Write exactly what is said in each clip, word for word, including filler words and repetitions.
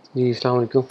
जी अस्सलाम वालेकुम।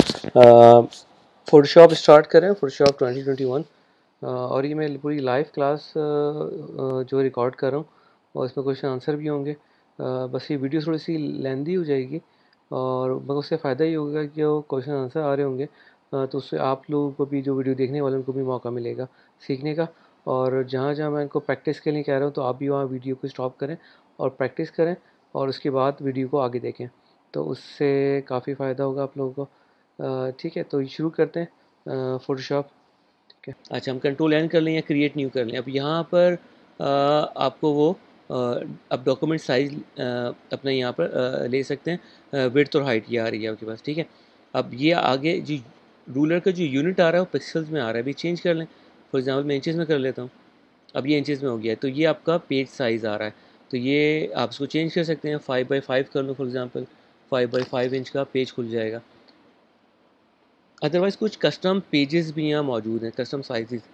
Photoshop start कर रहे हैं, फ़ोटोशॉप ट्वेंटी ट्वेंटी वन। अ, और ये मैं पूरी लाइव क्लास अ, अ, जो रिकॉर्ड कर रहा हूँ और इसमें क्वेश्चन आंसर भी होंगे। अ, बस ये वीडियो थोड़ी सी लेंदी हो जाएगी और मगर उससे फ़ायदा ये होगा कि वो क्वेश्चन आंसर आ रहे होंगे, अ, तो उससे आप लोगों को भी, जो वीडियो देखने वाले उनको भी मौका मिलेगा सीखने का। और जहाँ जहाँ मैं इनको प्रैक्टिस के लिए कह रहा हूँ, तो आप भी वहाँ वीडियो को स्टॉप करें और प्रैक्टिस करें और उसके बाद वीडियो को आगे देखें, तो उससे काफ़ी फ़ायदा होगा आप लोगों को। अ, ठीक है, तो ये शुरू करते हैं फ़ोटोशॉप। ठीक है, अच्छा हम कंट्रोल एन कर लें या क्रिएट न्यू कर लें। अब यहाँ पर अ, आपको वो अ, अब डॉक्यूमेंट साइज़ अपना यहाँ पर अ, ले सकते हैं। विड्थ और हाइट ये आ रही है आपके पास। ठीक है, अब ये आगे जो रूलर का जो यूनिट आ रहा है वो पिक्सल्स में आ रहा है, अभी चेंज कर लें। फॉर एग्जांपल मैं इंचेस में कर लेता हूँ। अब ये इंचेस में हो गया है, तो ये आपका पेज साइज़ आ रहा है। तो ये आप इसको चेंज कर सकते हैं, फाइव बाई फाइव कर लो for example, five by five inch का पेज खुल जाएगा। अदरवाइज़ कुछ कस्टम पेजेस भी यहाँ मौजूद हैं, कस्टम साइजेस।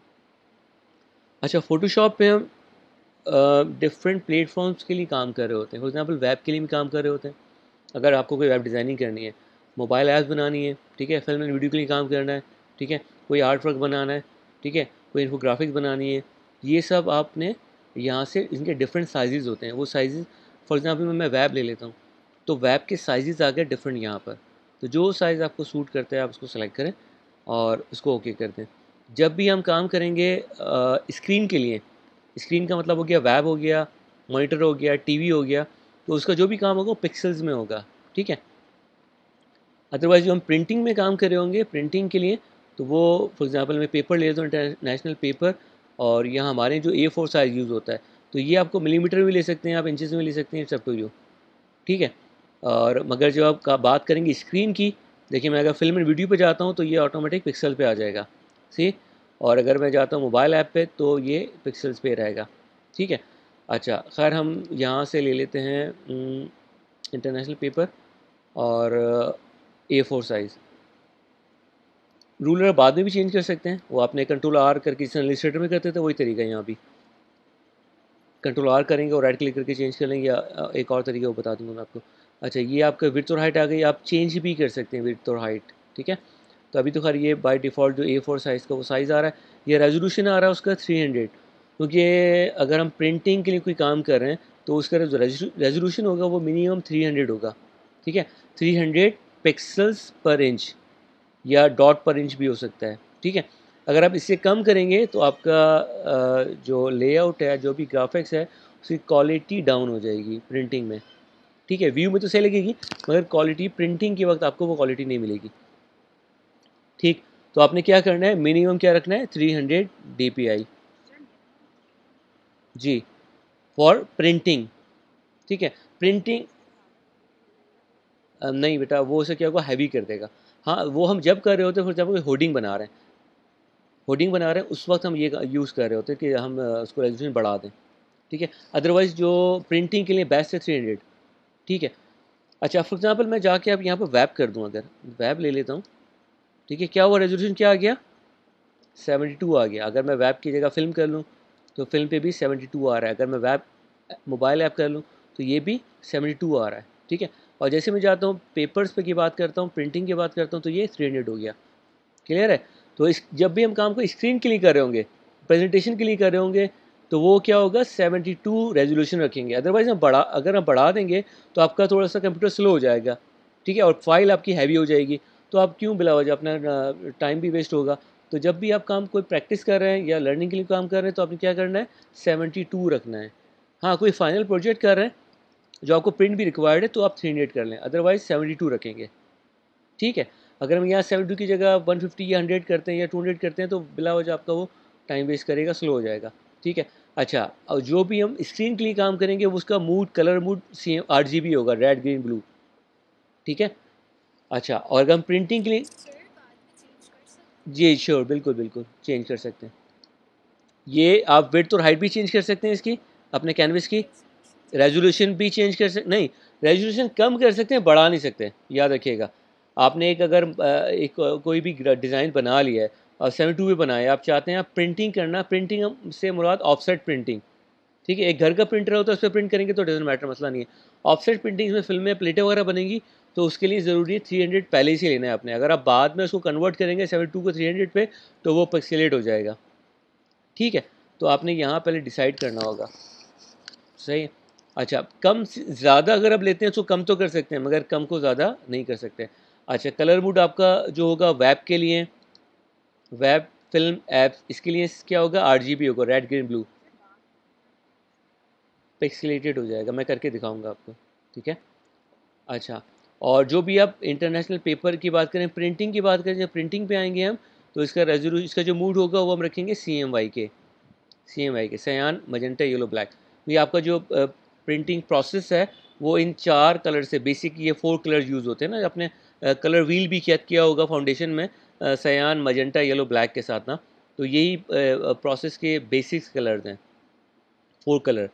अच्छा, फ़ोटोशॉप पे हम डिफरेंट प्लेटफॉर्म्स के लिए काम कर रहे होते हैं। फॉर एग्जांपल वेब के लिए भी काम कर रहे होते हैं। अगर आपको कोई वेब डिज़ाइनिंग करनी है, मोबाइल ऐप्स बनानी है, ठीक है, फिल्म एंड वीडियो के लिए काम करना है, ठीक है, कोई आर्ट वर्क बनाना है, ठीक है, कोई इन्फोग्राफिक्स बनानी है, ये सब आपने यहाँ से, इनके डिफरेंट साइजेस होते हैं। वो साइजेस, फॉर एग्जांपल मैं वेब ले लेता हूँ, तो वेब के साइजेस आ गए डिफरेंट यहाँ पर। तो जो साइज़ आपको सूट करता है आप उसको सेलेक्ट करें और उसको ओके कर दें। जब भी हम काम करेंगे स्क्रीन के लिए, स्क्रीन का मतलब हो गया वेब हो गया, मॉनिटर हो गया, टीवी हो गया, तो उसका जो भी काम होगा वो पिक्सल्स में होगा। ठीक है, अदरवाइज़ जो हम प्रिंटिंग में काम कर रहे होंगे, प्रिंटिंग के लिए, तो वो फॉर एग्जांपल मैं पेपर ले लेता हूँ, इंटरनेशनल पेपर, और यहाँ हमारे जो ए फोर साइज़ यूज़ होता है, तो ये आपको मिलीमीटर में ले सकते हैं, आप इंचज़ में ले सकते हैं, सब टू यू। ठीक है, और मगर जब आप का बात करेंगे स्क्रीन की, देखिए मैं अगर फिल्म एंड वीडियो पे जाता हूँ तो ये ऑटोमेटिक पिक्सल पे आ जाएगा, सी। और अगर मैं जाता हूँ मोबाइल ऐप पे तो ये पिक्सल्स पे रहेगा। ठीक है, अच्छा खैर हम यहाँ से ले लेते हैं इंटरनेशनल पेपर और ए फोर साइज़। रूलर बाद में भी चेंज कर सकते हैं, वो आपने कंट्रोल आर करके जिस इलस्ट्रेटर में करते थे वही तरीका है यहाँ भी। कंट्रोल आर करेंगे और राइट क्लिक करके चेंज कर लेंगे, या एक और तरीका वो बता दूंगा मैं आपको। अच्छा, ये आपका विड्थ और हाइट आ गई, आप चेंज भी कर सकते हैं विड्थ और हाइट। ठीक है, तो अभी तो खैर ये बाय डिफ़ॉल्ट जो ए फोर साइज़ का वो साइज़ आ रहा है, ये रेजोल्यूशन आ रहा है उसका थ्री हंड्रेड, क्योंकि अगर हम प्रिंटिंग के लिए कोई काम कर रहे हैं तो उसका जो रेजोल्यूशन होगा वो मिनिमम थ्री हंड्रेड होगा। ठीक है, three hundred pixels per inch या डॉट पर इंच भी हो सकता है। ठीक है, अगर आप इससे कम करेंगे तो आपका अ, जो लेआउट है, जो भी ग्राफिक्स है, उसकी क्वालिटी डाउन हो जाएगी प्रिंटिंग में। ठीक है, व्यू में तो सही लगेगी मगर क्वालिटी प्रिंटिंग के वक्त आपको वो क्वालिटी नहीं मिलेगी। ठीक, तो आपने क्या करना है, मिनिमम क्या रखना है, three hundred D P I जी, फॉर प्रिंटिंग। ठीक है, प्रिंटिंग नहीं बेटा, वो उसे क्या होगा, हैवी कर देगा। हाँ, वो हम जब कर रहे होते हैं, फॉर एग्जाम्पल होर्डिंग बना रहे हैं, होर्डिंग बना रहे हैं उस वक्त हम ये यूज़ कर रहे होते हैं कि हम अ, उसको रेजोल्यूशन बढ़ा दें। ठीक है, अदरवाइज़ जो प्रिंटिंग के लिए बेस्ट है थ्री हंड्रेड। ठीक है, अच्छा फॉर एग्जांपल मैं जाके अब यहाँ पर वेब कर दूँ, अगर वेब ले लेता हूँ, ठीक है, क्या हुआ, रेजोल्यूशन क्या आ गया, सेवेंटी टू आ गया। अगर मैं वेब की जगह फ़िल्म कर लूँ तो फिल्म पे भी सेवेंटी टू आ रहा है। अगर मैं वेब मोबाइल ऐप कर लूँ तो ये भी सेवेंटी टू आ रहा है। ठीक है, और जैसे मैं जाता हूँ पेपर्स पे की बात करता हूँ, प्रिंटिंग की बात करता हूँ, तो ये थ्री हंड्रेड हो गया। क्लियर है, तो इस जब भी हम काम को स्क्रीन के लिए कर रहे होंगे, प्रेजेंटेशन के लिए कर रहे होंगे, तो वो क्या होगा, सेवेंटी टू रेजोल्यूशन रखेंगे। अदरवाइज़ हम बढ़ा अगर हम बढ़ा देंगे तो आपका थोड़ा सा कंप्यूटर स्लो हो जाएगा। ठीक है, और फाइल आपकी हैवी हो जाएगी, तो आप क्यों बिलावजह अपना टाइम भी वेस्ट होगा। तो जब भी आप काम कोई प्रैक्टिस कर रहे हैं या लर्निंग के लिए काम कर रहे हैं तो आपने क्या करना है, सेवेंटी टू रखना है। हाँ, कोई फाइनल प्रोजेक्ट कर रहे हैं जो आपको प्रिंट भी रिक्वायर्ड है तो आप थ्री हंड्रेड कर लें, अदरवाइज़ सेवेंटी टू रखेंगे। ठीक है, अगर हम यहाँ सेवेंटी टू की जगह वन फिफ्टी या हंड्रेड करते हैं या टू हंड्रेड करते हैं तो बिला वजह आपका वो टाइम वेस्ट करेगा, स्लो हो जाएगा। ठीक है, अच्छा, और जो भी हम स्क्रीन के लिए काम करेंगे उसका मूड, कलर मूड सेम आठ जी बी होगा, रेड ग्रीन ब्लू। ठीक है, अच्छा, और अगर हम प्रिंटिंग के लिए, जी श्योर, बिल्कुल बिल्कुल चेंज कर सकते हैं। ये आप विड्थ और हाइट भी चेंज कर सकते हैं इसकी, अपने कैनवस की। रेजोल्यूशन भी चेंज कर सकते, नहीं रेजोल्यूशन कम कर सकते हैं, बढ़ा नहीं सकते, याद रखिएगा। आपने एक अगर अ, एक कोई भी डिज़ाइन बना लिया है और सेवेंटी टू में बनाया, आप चाहते हैं आप प्रिंटिंग करना, प्रिंटिंग से मुराद ऑफसेट प्रिंटिंग। ठीक है, एक घर का प्रिंटर होता है उस पर प्रिंट करेंगे तो डजंट मैटर, मसला नहीं है। ऑफसेट प्रिंटिंग में फिल्में, प्लेटें वगैरह बनेंगी तो उसके लिए ज़रूरी है थ्री हंड्रेड पहले से लेना है आपने। अगर आप बाद में उसको कन्वर्ट करेंगे सेवेंटी टू को थ्री हंड्रेड पे, तो वो पिक्सेलेट हो जाएगा। ठीक है, तो आपने यहाँ पहले डिसाइड करना होगा। सही है। अच्छा, कम ज़्यादा अगर आप लेते हैं तो कम तो कर सकते हैं, मगर कम को ज़्यादा नहीं कर सकते। अच्छा, कलर मूड आपका जो होगा वेब के लिए, वेब फिल्म ऐप्स, इसके लिए क्या होगा, आर जी बी होगा, रेड ग्रीन ब्लू, पिक्सेलेटेड हो जाएगा। मैं करके दिखाऊंगा आपको। ठीक है। अच्छा, और जो भी आप इंटरनेशनल पेपर की बात करें, प्रिंटिंग की बात करें, जब प्रिंटिंग पे आएंगे हम, तो इसका रेजोल्यूशन, इसका जो मूड होगा वो हम रखेंगे सी एम वाई के, सी एम वाई के सयान मजेंटा येलो ब्लैक। ये आपका जो प्रिंटिंग प्रोसेस है वो इन चार कलर से, बेसिक ये फोर कलर यूज़ होते हैं ना, आपने कलर व्हील भी किया किया होगा फाउंडेशन में, सयान मजेंटा येलो ब्लैक के साथ ना। तो यही प्रोसेस के बेसिक्स कलर्स हैं, four colour,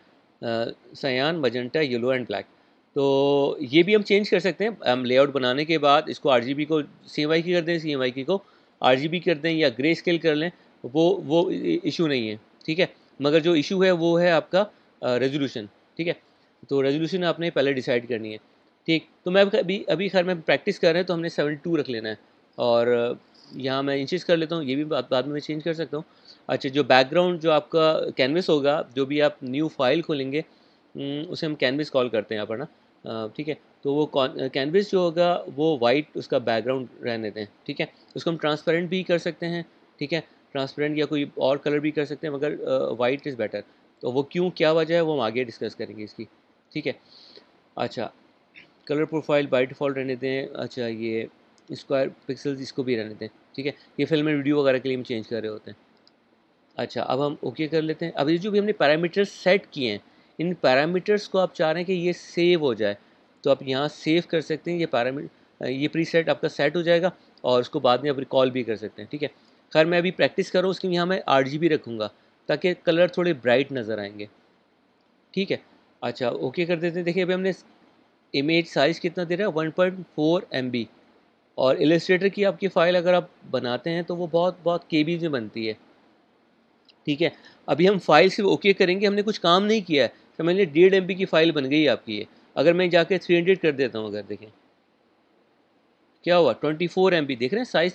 cyan magenta yellow and black. तो ये भी हम चेंज कर सकते हैं। हम लेआउट बनाने के बाद इसको आर जी बी को सी एम वाई की कर दें, सी एम वाई की को आर जी बी कर दें, या ग्रे स्केल कर लें, वो वो इशू नहीं है। ठीक है, मगर जो इशू है वो है आपका रेजोल्यूशन। ठीक है, तो रेजोल्यूशन आपने पहले डिसाइड करनी है। ठीक, तो मैं अभी अभी खैर मैं प्रैक्टिस कर रहे हैं, तो हमने सेवेंटी टू रख लेना है। और यहाँ मैं इंचेस कर लेता हूँ, ये भी बाद बाद में मैं चेंज कर सकता हूँ। अच्छा, जो बैकग्राउंड जो आपका कैनवस होगा, जो भी आप न्यू फाइल खोलेंगे, उम, उसे हम कैनवस कॉल करते हैं यहाँ पर ना। अ, ठीक है, तो वो कैनवस जो होगा वो वाइट उसका बैकग्राउंड रहने दें। ठीक है, उसको हम ट्रांसपेरेंट भी कर सकते हैं। ठीक है, ट्रांसपेरेंट या कोई और कलर भी कर सकते हैं, मगर वाइट इज़ बेटर। तो वो क्यों, क्या वजह है, वो हम आगे डिस्कस करेंगे इसकी। ठीक है। अच्छा, कलर प्रोफाइल बाय डिफ़ॉल्ट रहने दें। अच्छा, ये स्क्वायर पिक्सेल्स इसको भी रहने दें। ठीक है, ये फिल्म में वीडियो वगैरह के लिए हम चेंज कर रहे होते हैं। अच्छा, अब हम ओके कर लेते हैं। अब ये जो भी हमने पैरामीटर्स सेट किए हैं, इन पैरामीटर्स को आप चाह रहे हैं कि ये सेव हो जाए, तो आप यहाँ सेव कर सकते हैं। ये पैरामी ये प्रीसेट आपका सेट हो जाएगा, और उसको बाद में आप रिकॉल भी कर सकते हैं। ठीक है, खैर मैं अभी प्रैक्टिस कर रहा हूँ, उसके लिए यहाँ मैं आर जी बी रखूँगा, ताकि कलर थोड़े ब्राइट नज़र आएंगे। ठीक है। अच्छा, ओके कर देते हैं। देखिए अभी हमने इमेज साइज़ कितना दे रहा है, one point four M B. और इलस्ट्रेटर की आपकी फ़ाइल अगर आप बनाते हैं तो वो बहुत बहुत के बीज में बनती है। ठीक है, अभी हम फाइल सिर्फ ओके करेंगे, हमने कुछ काम नहीं किया है। समझ लीजिए डेढ़ एम बी की फ़ाइल बन गई है आपकी ये। अगर मैं जाके थ्री हंड्रेड कर देता हूँ, अगर देखें क्या हुआ, ट्वेंटी फोर एम बी, देख रहे हैं साइज़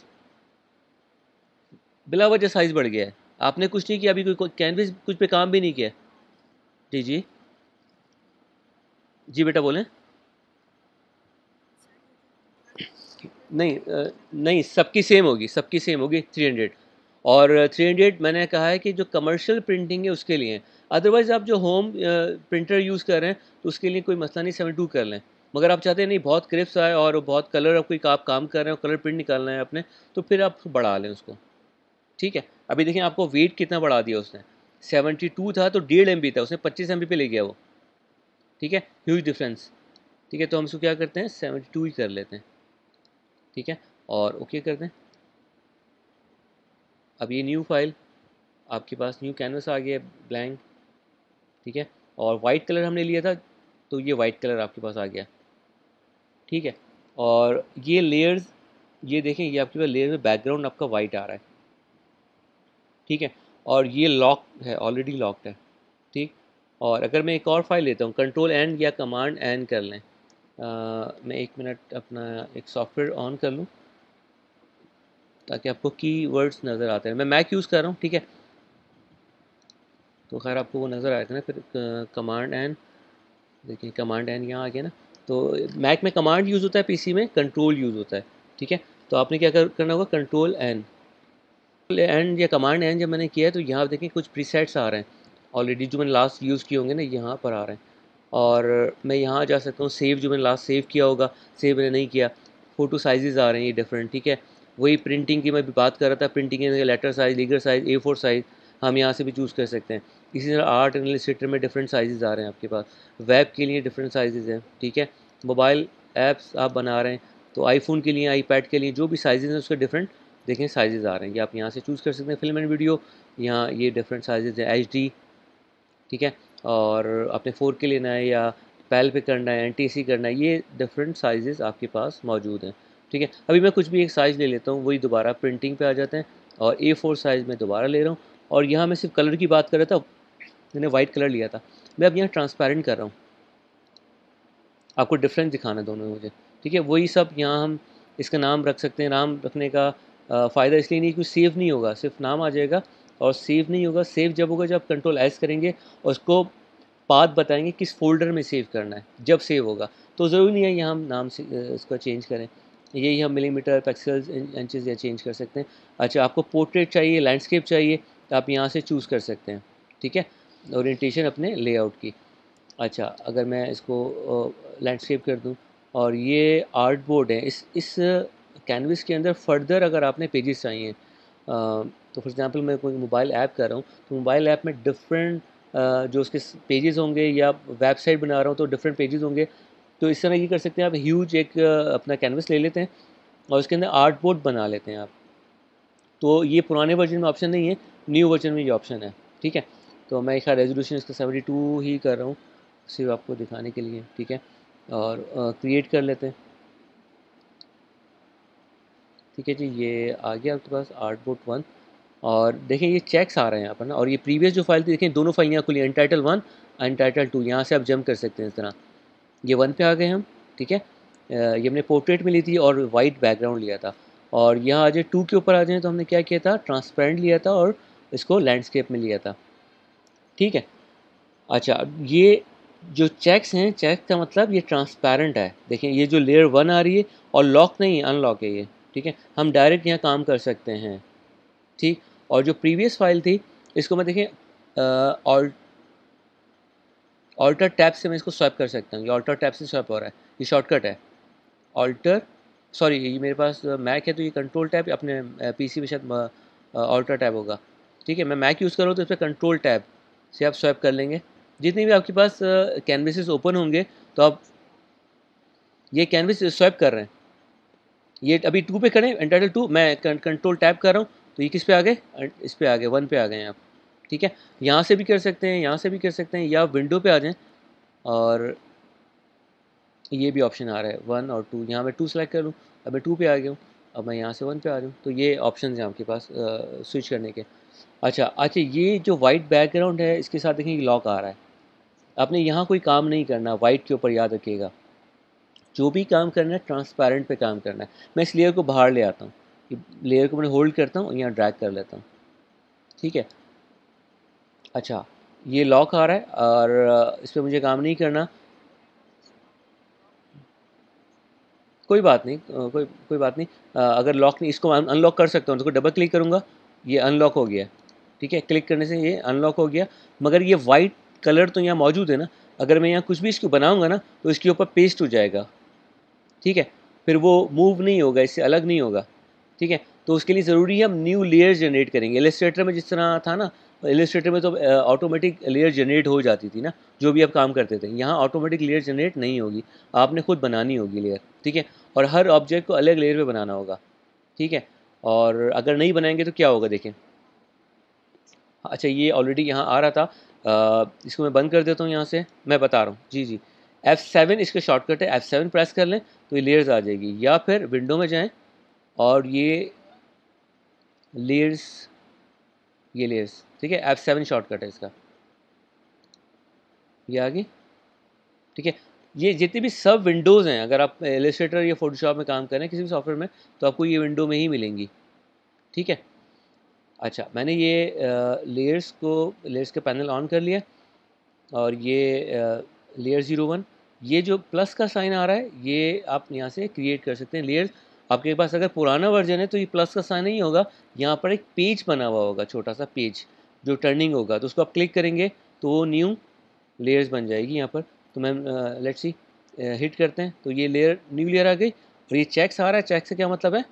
बिला वजह साइज़ बढ़ गया है। आपने कुछ नहीं किया, अभी कोई कैनवस कुछ पे काम भी नहीं किया। जी जी जी बेटा बोलें। नहीं अ, नहीं, सबकी सेम होगी, सबकी सेम होगी थ्री हंड्रेड। और थ्री हंड्रेड मैंने कहा है कि जो कमर्शियल प्रिंटिंग है उसके लिए, अदरवाइज़ आप जो होम प्रिंटर यूज़ कर रहे हैं तो उसके लिए कोई मसला नहीं, सेवेंटी टू कर लें। मगर आप चाहते हैं नहीं बहुत क्रिप्स आए और बहुत कलर, आप कोई आप काम कर रहे हैं, कलर प्रिंट निकालना है अपने, तो फिर आप बढ़ा लें उसको। ठीक है, अभी देखें आपको वेट कितना बढ़ा दिया उसने, सेवेंटी टू था तो डेढ़ एम बी था, उसने पच्चीस एम बी पे ले गया वो। ठीक है, ह्यूज डिफरेंस। ठीक है, तो हम इसको क्या करते हैं, सेवेंटी टू ही कर लेते हैं। ठीक है, और ओके कर दें। अब ये न्यू फाइल आपके पास, न्यू कैनवस आ गया ब्लैंक। ठीक है, और वाइट कलर हमने लिया था, तो ये वाइट कलर आपके पास आ गया। ठीक है, और ये लेयर्स, ये देखें, ये आपके पास लेयर में बैकग्राउंड आपका वाइट आ रहा है। ठीक है, और ये लॉक है, ऑलरेडी लॉक्ड है। ठीक, और अगर मैं एक और फाइल लेता हूँ, कंट्रोल एन या कमांड एन कर लें। आ, मैं एक मिनट अपना एक सॉफ्टवेयर ऑन कर लूँ, ताकि आपको की वर्ड्स नज़र आते हैं। मैं मैक यूज़ कर रहा हूँ। ठीक है, तो खैर आपको वो नज़र आएगा ना फिर। कमांड एन, देखिए कमांड एन यहाँ आ गया ना। तो मैक में कमांड यूज़ होता है, पीसी में कंट्रोल यूज़ होता है। ठीक है, तो आपने क्या कर, करना होगा, कंट्रोल एन एन या कमांड एन जब मैंने किया है, तो यहाँ देखें कुछ प्रीसेट्स आ रहे हैं ऑलरेडी, जो मैंने लास्ट यूज़ किए होंगे ना, यहाँ पर आ रहे हैं। और मैं यहाँ जा सकता हूँ, सेव जो मैंने लास्ट सेव किया होगा, सेव मैंने नहीं किया, फ़ोटो साइज़ आ रहे हैं ये डिफरेंट। ठीक है, वही प्रिंटिंग की मैं भी बात कर रहा था, प्रिंटिंग के letter size, legal size, A four size हम यहाँ से भी चूज़ कर सकते हैं। इसी तरह आर्ट एंड इलस्ट्रेटर में डिफरेंट साइज़ आ रहे हैं आपके पास, वेब के लिए डिफरेंट साइज़ हैं। ठीक है, मोबाइल ऐप्स आप बना रहे हैं, तो आईफोन के लिए, आईपैड के लिए जो भी साइज़ हैं उसके डिफरेंट देखें साइज़ आ रहे हैं, ये आप यहाँ से चूज़ कर सकते हैं। फिल्म एंड वीडियो, यहाँ ये डिफरेंट साइज़ हैं, एच डी। ठीक है, और आपने फोर के लेना है या पैल पे करना है, एन टी सी करना है, ये डिफरेंट साइजेस आपके पास मौजूद हैं। ठीक है, अभी मैं कुछ भी एक साइज़ ले लेता हूँ, वही दोबारा प्रिंटिंग पे आ जाते हैं, और ए फोर साइज़ में दोबारा ले रहा हूँ। और यहाँ मैं सिर्फ कलर की बात कर रहा था, मैंने वाइट कलर लिया था, मैं अब यहाँ ट्रांसपेरेंट कर रहा हूँ, आपको डिफरेंस दिखाना है दोनों में मुझे। ठीक है। वही सब यहाँ हम इसका नाम रख सकते हैं। नाम रखने का फ़ायदा इसलिए नहीं कि सेव नहीं होगा, सिर्फ नाम आ जाएगा और सेव नहीं होगा। सेव जब होगा जब कंट्रोल एस करेंगे और उसको पाथ बताएंगे किस फोल्डर में सेव करना है, जब सेव होगा। तो ज़रूरी नहीं है यहाँ हम नाम से इसका चेंज करें, यही हम मिलीमीटर पिक्सेल्स इंचेस या चेंज कर सकते हैं। अच्छा, आपको पोर्ट्रेट चाहिए, लैंडस्केप चाहिए, तो आप यहाँ से चूज़ कर सकते हैं। ठीक है, ओरिएंटेशन अपने लेआउट की। अच्छा, अगर मैं इसको लैंडस्केप कर दूँ और ये आर्ट बोर्ड है, इस इस कैनवस के अंदर फर्दर अगर आपने पेजेस चाहिए, तो फॉर एग्जांपल मैं कोई मोबाइल ऐप कर रहा हूँ, तो मोबाइल ऐप में डिफरेंट जो उसके पेजेस होंगे, या वेबसाइट बना रहा हूँ तो डिफरेंट पेजेस होंगे। तो इस तरह ये कर सकते हैं आप, ह्यूज एक अपना कैनवस ले लेते हैं और उसके अंदर आर्ट बोर्ड बना लेते हैं आप। तो ये पुराने वर्जन में ऑप्शन नहीं है, न्यू वर्जन में ये ऑप्शन है। ठीक है, तो मैं एक रेजोल्यूशन इसका सेवेंटी टू ही कर रहा हूँ सिर्फ आपको दिखाने के लिए। ठीक है, और क्रिएट कर लेते हैं। ठीक है जी, ये आ गया आपके पास आर्ट बोर्ड वन। और देखें ये चेक्स आ रहे हैं यहाँ पर ना, और ये प्रीवियस जो फाइल थी देखें, दोनों फाइल यहाँ खुली, अनटाइटल वन अनटाइटल टू। यहाँ से आप जंप कर सकते हैं इस तरह। ये वन पे आ गए हम। ठीक है, ये हमने पोर्ट्रेट में ली थी और वाइट बैकग्राउंड लिया था। और यहाँ आ जाए टू के ऊपर आ जाए तो हमने क्या किया था, ट्रांसपेरेंट लिया था और इसको लैंडस्केप में लिया था। ठीक है, अच्छा, ये जो चेक्स हैं, चेक का मतलब ये ट्रांसपेरेंट है। देखें ये जो लेयर वन आ रही है और लॉक नहीं, अनलॉक है ये। ठीक है, हम डायरेक्ट यहाँ काम कर सकते हैं। ठीक, और जो प्रीवियस फाइल थी इसको मैं देखें ऑल्ट ऑल्टर टैब से मैं इसको स्वैप कर सकता हूँ। ये ऑल्टर टैब से स्वैप हो रहा है, ये शॉर्टकट है ऑल्टर। सॉरी, ये मेरे पास मैक है तो ये कंट्रोल टैब, अपने पीसी में शायद ऑल्टर टैब होगा। ठीक है, मैं मैक यूज़ कर रहा हूँ तो इस पर कंट्रोल टैब से आप स्वैप कर लेंगे। जितने भी आपके पास कैनवसेस ओपन होंगे तो आप ये कैनवस स्वैप कर रहे हैं। ये अभी टू पे करें, एंटाइटल टू, मैं कंट्रोल टैब कर रहा हूँ तो ये किस पे आ गए, इस पे आ गए, वन पे आ गए आप। ठीक है, यहाँ से भी कर सकते हैं, यहाँ से भी कर सकते हैं, या विंडो पे आ जाएं और ये भी ऑप्शन आ रहा है वन और टू। यहाँ मैं टू सेलेक्ट कर लूँ, अब मैं टू पे आ गया हूँ, अब मैं यहाँ से वन पे आ रहा हूँ। तो ये ऑप्शन हैं आपके पास स्विच करने के। अच्छा अच्छा, ये जो वाइट बैकग्राउंड है इसके साथ देखें लॉक आ रहा है। आपने यहाँ कोई काम नहीं करना वाइट के ऊपर, याद रखिएगा। जो भी काम करना है ट्रांसपेरेंट पे काम करना है। मैं इस लेयर को बाहर ले आता हूँ, लेयर को मैं होल्ड करता हूँ, यहाँ ड्रैग कर लेता हूँ। ठीक है, अच्छा, ये लॉक आ रहा है और इस पर मुझे काम नहीं करना। कोई बात नहीं, कोई कोई बात नहीं। अगर लॉक नहीं, इसको अनलॉक कर सकता हूँ, इसको डबल क्लिक करूँगा, ये अनलॉक हो गया। ठीक है, क्लिक करने से ये अनलॉक हो गया। मगर ये वाइट कलर तो यहाँ मौजूद है ना, अगर मैं यहाँ कुछ भी इसको बनाऊँगा ना तो इसके ऊपर पेस्ट हो जाएगा। ठीक है, फिर वो मूव नहीं होगा, इससे अलग नहीं होगा। ठीक है, तो उसके लिए ज़रूरी है हम न्यू लेयर जनरेट करेंगे। इलस्ट्रेटर में जिस तरह था ना, इलस्ट्रेटर में तो ऑटोमेटिक लेयर जनरेट हो जाती थी ना, जो भी आप काम करते थे। यहाँ ऑटोमेटिक लेयर जनरेट नहीं होगी, आपने खुद बनानी होगी लेयर। ठीक है, और हर ऑब्जेक्ट को अलग लेयर पे बनाना होगा। ठीक है, और अगर नहीं बनाएंगे तो क्या होगा देखें। अच्छा, ये ऑलरेडी यहाँ आ रहा था, आ, इसको मैं बंद कर देता हूँ यहाँ से, मैं बता रहा हूँ। जी जी, एफ़ सेवन इसका शॉर्टकट है, एफ़ सेवन प्रेस कर लें तो ये लेयर्स आ जाएगी। या फिर विंडो में जाएं और ये लेयर्स, ये लेयर्स, ठीक है, एफ़ सेवन शॉर्टकट है इसका, ये आ गई। ठीक है, ये जितनी भी सब विंडोज़ हैं, अगर आप इलस्ट्रेटर या फोटोशॉप में काम कर रहे हैं किसी भी सॉफ्टवेयर में, तो आपको ये विंडो में ही मिलेंगी। ठीक है, अच्छा, मैंने ये लेयर्स को, लेयर्स का पैनल ऑन कर लिया और ये लेयर ज़ीरो वन, ये जो प्लस का साइन आ रहा है ये आप यहाँ से क्रिएट कर सकते हैं लेयर्स। आपके पास अगर पुराना वर्जन है तो ये प्लस का साइन नहीं होगा, यहाँ पर एक पेज बना हुआ होगा, छोटा सा पेज जो टर्निंग होगा, तो उसको आप क्लिक करेंगे तो वो न्यू लेयर्स बन जाएगी यहाँ पर। तो मैम लेट्स सी, हिट करते हैं तो ये लेयर, न्यू लेयर आ गई। और ये चेक्स आ रहा है, चेक से क्या मतलब है,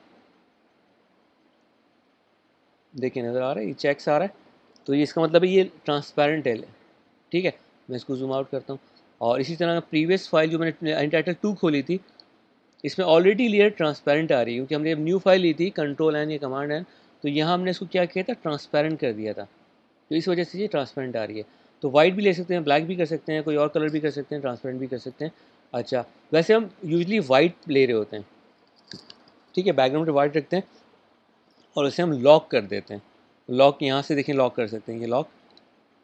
देखिए नज़र आ रहा है, ये चेक्स आ रहा है, तो ये इसका मतलब है ये ट्रांसपेरेंट है। ठीक है, मैं इसको जूम आउट करता हूँ। और इसी तरह प्रीवियस फाइल जो मैंने अनटाइटल टू खोली थी, इसमें ऑलरेडी लेयर ट्रांसपेरेंट आ रही है, क्योंकि हमने जब न्यू फाइल ली थी कंट्रोल एन या कमांड एन, तो यहाँ हमने इसको क्या किया था, ट्रांसपेरेंट कर दिया था, तो इस वजह से ये ट्रांसपेरेंट आ रही है। तो वाइट भी ले सकते हैं, ब्लैक भी कर सकते हैं, कोई और कलर भी कर सकते हैं, ट्रांसपेरेंट भी कर सकते हैं। अच्छा, वैसे हम यूजली वाइट ले रहे होते हैं। ठीक है, बैकग्राउंड पे वाइट रखते हैं और उसे हम लॉक कर देते हैं। लॉक यहाँ से देखें, लॉक कर सकते हैं, ये लॉक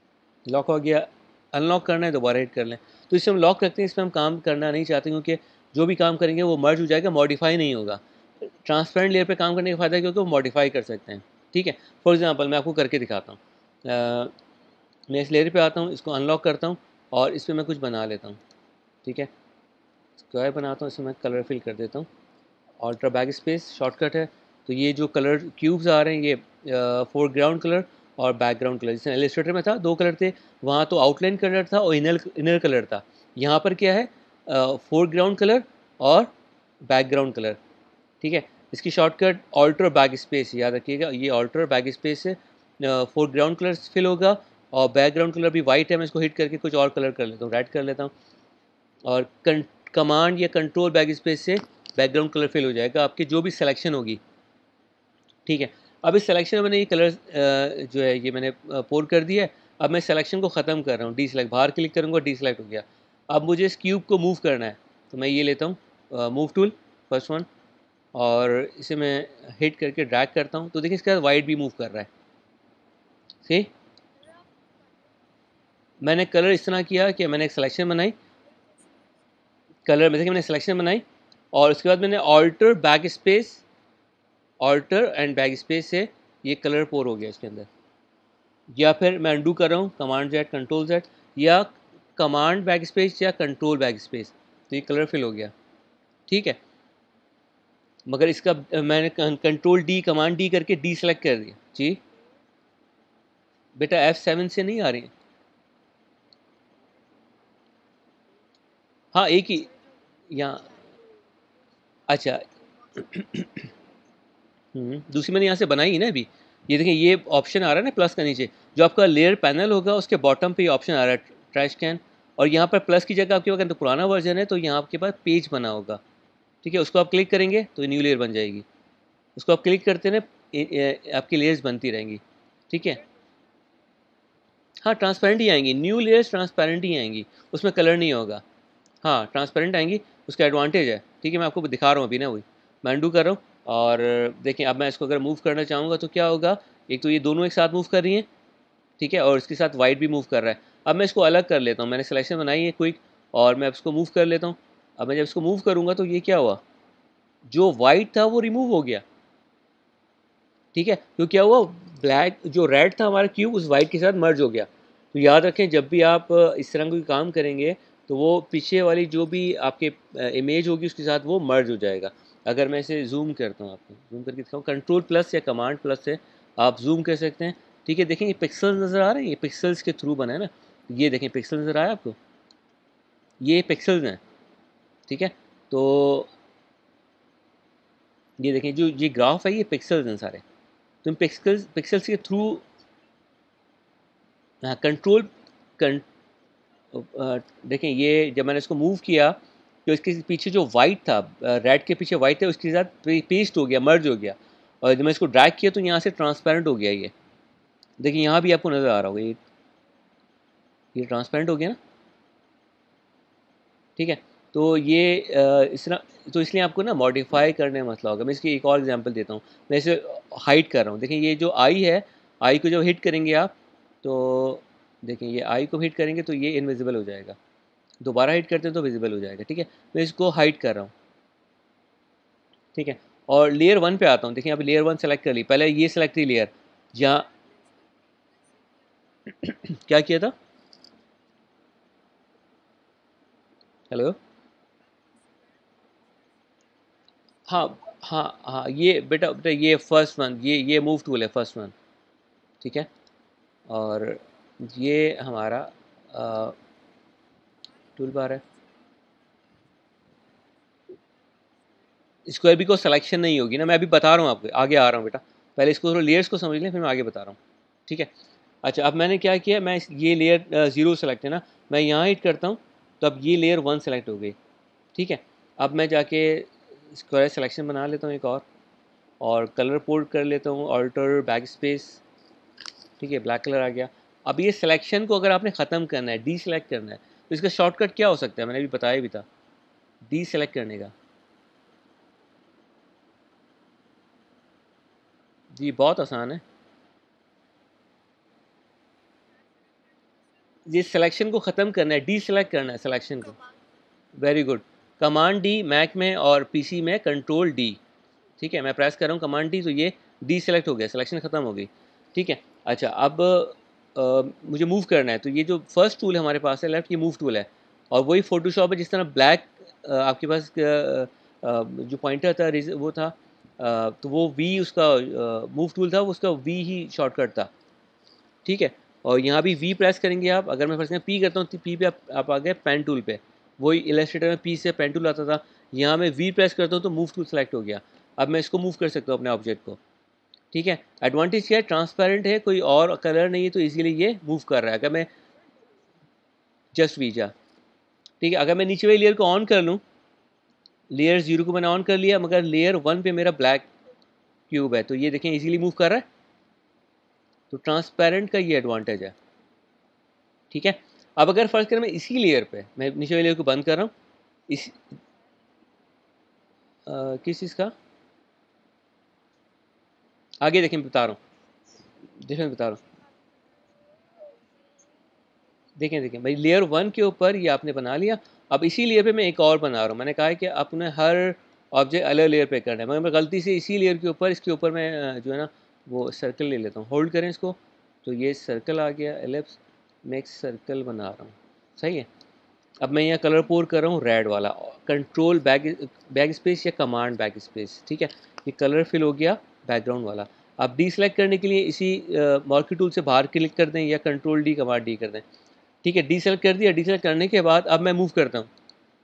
लॉक हो गया। अनलॉक करना है दोबारा हिट कर लें, तो इसे हम लॉक रखते हैं। इसमें हम काम करना नहीं चाहते क्योंकि जो भी काम करेंगे वो मर्ज हो जाएगा, मॉडिफाई नहीं होगा। ट्रांसपेरेंट लेयर पे काम करने का फ़ायदा है क्योंकि वो मॉडिफाई कर सकते हैं, ठीक है। फॉर एग्जांपल मैं आपको करके दिखाता हूँ। अ, मैं इस लेयर पे आता हूँ, इसको अनलॉक करता हूँ और इस पर मैं कुछ बना लेता हूँ, ठीक है। स्क्वायर बनाता हूँ, इसमें मैं कलर फिल कर देता हूँ। अल्ट्रा बैक स्पेस शॉर्टकट है। तो ये जो कलर क्यूब्स आ रहे हैं ये फोरग्राउंड कलर और बैकग्राउंड कलर, जैसे इलस्ट्रेटर में था दो कलर थे, वहाँ तो आउटलाइन कलर था और इनर इनर कलर था। यहाँ पर क्या है, फोरग्राउंड कलर और बैकग्राउंड कलर, ठीक है। इसकी शॉर्टकट ऑल्टर बैक स्पेस, याद रखिएगा ये ऑल्टर बैक स्पेस से फोरग्राउंड कलर फिल होगा और बैकग्राउंड कलर भी वाइट है, मैं इसको हिट करके कुछ और कलर कर लेता हूँ, रेड कर लेता हूँ। और कमांड या कंट्रोल बैक स्पेस से बैकग्राउंड कलर फिल हो जाएगा आपकी जो भी सिलेक्शन होगी, ठीक है। अब इस सिलेक्शन में मैंने ये कलर जो है ये मैंने पोर कर दिया है। अब मैं सिलेक्शन को ख़त्म कर रहा हूँ, डी सेलेक्ट, बाहर क्लिक करूँगा डी सेलेक्ट हो गया। अब मुझे इस क्यूब को मूव करना है, तो मैं ये लेता हूँ मूव टूल, फर्स्ट वन, और इसे मैं हिट करके ड्रैग करता हूँ, तो देखिए इसके बाद वाइट भी मूव कर रहा है। सी मैंने कलर इस तरह किया कि मैंने एक सिलेक्शन बनाई, कलर में देखिए मैंने सिलेक्शन बनाई और उसके बाद मैंने alter back space, alter and back space से ये कलर पोर हो गया इसके अंदर। या फिर मैं अंडू कर रहा हूँ, कमांड जेड कंट्रोल जेड, या कमांड बैक स्पेस या कंट्रोल बैक स्पेस, तो ये कलर फिल हो गया, ठीक है। मगर इसका मैंने कंट्रोल डी, कमांड डी करके डी सेलेक्ट कर दिया जी। बेटा एफ सेवन से नहीं आ रही है, हाँ एक ही यहाँ, अच्छा हम्म, दूसरी मैंने यहाँ से बनाई है ना अभी। ये देखिए ये ऑप्शन आ रहा है ना प्लस का नीचे, जो आपका लेयर पैनल होगा उसके बॉटम पे ये ऑप्शन आ रहा है ट्रैश कैन, और यहाँ पर प्लस की जगह आपके पास तो पुराना वर्जन है तो यहाँ आपके पास पेज बना होगा, ठीक है। उसको आप क्लिक करेंगे तो न्यू लेयर बन जाएगी, उसको आप क्लिक करते ना आपकी लेयर्स बनती रहेंगी, ठीक है। हाँ ट्रांसपेरेंट ही आएंगी, न्यू लेयर्स ट्रांसपेरेंट ही आएंगी, उसमें कलर नहीं होगा। हाँ ट्रांसपेरेंट आएंगी, उसका एडवांटेज है, ठीक है। मैं आपको दिखा रहा हूँ अभी ना, वही मैं अंडू कर रहा हूँ। और देखिए अब मैं इसको अगर मूव करना चाहूँगा तो क्या होगा, एक तो ये दोनों एक साथ मूव कर रही हैं, ठीक है, और इसके साथ वाइट भी मूव कर रहा है। अब मैं इसको अलग कर लेता हूँ, मैंने सिलेक्शन बनाई है क्विक, और मैं इसको मूव कर लेता हूँ। अब मैं जब इसको मूव करूँगा तो ये क्या हुआ, जो वाइट था वो रिमूव हो गया, ठीक है। तो क्या हुआ, ब्लैक जो रेड था हमारा क्यूब उस वाइट के साथ मर्ज हो गया। तो याद रखें जब भी आप इस तरह कोई काम करेंगे तो वो पीछे वाली जो भी आपके इमेज होगी उसके साथ वो मर्ज हो जाएगा। अगर मैं इसे जूम करता हूँ, आपको जूम करके दिखाऊँ, कंट्रोल प्लस या कमांड प्लस से आप जूम कर सकते हैं, ठीक है। देखें ये पिक्सल्स नज़र आ रहे हैं, ये पिक्सल्स के थ्रू बना है ना, ये देखें पिक्सल नज़र आया आपको, ये पिक्सल्स हैं, ठीक है। तो ये देखें जो ये ग्राफ है ये पिक्सल्स हैं सारे, तो इन पिक्सल्स पिक्सल्स के थ्रू कंट्रोल कं, देखें ये जब मैंने इसको मूव किया तो इसके पीछे जो वाइट था, रेड के पीछे वाइट है, उसके साथ पेस्ट हो गया, मर्ज हो गया, और जब मैं इसको ड्रैग किया तो यहाँ से ट्रांसपेरेंट हो गया। ये देखिए यहाँ भी आपको नज़र आ रहा होगा, ये ये ट्रांसपेरेंट हो गया ना, ठीक है। तो ये इस तरह, तो इसलिए आपको ना मॉडिफाई करने में मसला होगा। मैं इसकी एक और एग्जांपल देता हूँ, मैं इसे हाइड कर रहा हूँ, देखिए ये जो आई है, आई को जब हिट करेंगे आप तो देखें ये आई को हिट करेंगे तो ये इनविजिबल हो जाएगा, दोबारा हिट करते हैं तो विजिबल हो जाएगा, ठीक है। मैं इसको हाइड कर रहा हूँ, ठीक है। और लेयर वन पे आता हूँ, देखिए अभी लेयर वन सेलेक्ट कर ली, पहले ये सेलेक्ट थी लेयर, जहाँ क्या किया था, हेलो, हाँ हाँ हाँ, ये बेटा बेटा ये फर्स्ट वन, ये ये मूव टूल है फर्स्ट वन, ठीक है। और ये हमारा टूल बार है, स्क्वायर भी को सिलेक्शन नहीं होगी ना, मैं अभी बता रहा हूँ आपको, आगे आ रहा हूँ बेटा, पहले इसको थोड़ा लेयर्स को समझ लें फिर मैं आगे बता रहा हूँ, ठीक है। अच्छा अब मैंने क्या किया, मैं ये लेयर ज़ीरो सेलेक्ट है ना, मैं यहाँ हिट करता हूँ तो अब ये लेयर वन सेलेक्ट हो गई, ठीक है। अब मैं जाके स्क्वायर सिलेक्शन बना लेता हूँ एक और और कलर पोर्ट कर लेता हूँ, ऑल्टर बैक स्पेस, ठीक है, ब्लैक कलर आ गया। अब ये सिलेक्शन को अगर आपने ख़त्म करना है, डी सेलेक्ट करना है, तो इसका शॉर्टकट क्या हो सकता है, मैंने अभी बताया भी था, डी सेलेक्ट करने का। जी बहुत आसान है, ये सिलेक्शन को ख़त्म करना है, डी सेलेक्ट करना है सिलेक्शन को, very good. Command D Mac में और पीसी में कंट्रोल डी, ठीक है, मैं प्रेस कर रहा हूँ कमांड डी, तो ये डी सेलेक्ट हो गया, सिलेक्शन ख़त्म हो गई, ठीक है। अच्छा, अब आ, मुझे मूव करना है, तो ये जो फर्स्ट टूल है हमारे पास है लेफ्ट, ये मूव टूल है, और वही फोटोशॉप है जिस तरह ब्लैक आपके पास आ, आ, जो पॉइंटर था वो था, आ, तो वो वी उसका मूव टूल था, वो उसका वी ही शॉर्टकट था, ठीक है। और यहाँ भी वी प्रेस करेंगे आप, अगर मैं फर्स्ट पी करता हूँ तो पी पे आप, आप आ गए पेन टूल पे, वही इलस्ट्रेटर में पी से पेन टूल आता था, यहाँ मैं वी प्रेस करता हूँ तो मूव टूल सेलेक्ट हो गया। अब मैं इसको मूव कर सकता हूँ अपने ऑब्जेक्ट को, ठीक है। एडवांटेज क्या है, ट्रांसपेरेंट है, कोई और कलर नहीं है, तो इजीली ये मूव कर रहा है। अगर मैं जस्ट वी जा, ठीक है, अगर मैं नीचे वाली लेयर को ऑन कर लूँ, लेयर जीरो को मैंने ऑन कर लिया, मगर लेयर वन पे मेरा ब्लैक क्यूब है, तो ये देखें इजीली मूव कर रहा है, तो ट्रांसपेरेंट का ये एडवांटेज है, ठीक है। अब अगर फर्ज करें मैं इसी लेयर पे, मैं नीचे वाली लेयर को बंद कर रहा हूँ, इस आ, किस चीज़ का आगे देखें, बता रहा हूँ, देखें बता रहा हूँ, देखें देखें भाई, लेयर वन के ऊपर ये आपने बना लिया। अब इसी लेयर पे मैं एक और बना रहा हूँ, मैंने कहा है कि आपने हर ऑब्जेक्ट अलग लेयर पे करना है, मगर मैं गलती से इसी लेयर के ऊपर, इसके ऊपर मैं जो है ना वो सर्कल ले लेता हूँ, होल्ड करें इसको, तो ये सर्कल आ गया, एलिप्स नेक्स्ट सर्कल बना रहा हूँ, सही है। अब मैं यहाँ कलर पोर कर रहा हूँ रेड वाला, कंट्रोल बैक बैक स्पेस या कमांड बैक स्पेस, ठीक है, ये कलर फिल हो गया बैकग्राउंड वाला। अब डी सेलेक्ट करने के लिए इसी मार्केट टूल से बाहर क्लिक कर दें या कंट्रोल डी कमांड डी कर दें, ठीक है। डी सेलेक्ट कर दिया, डी सेलेक्ट करने के बाद अब मैं मूव करता हूँ,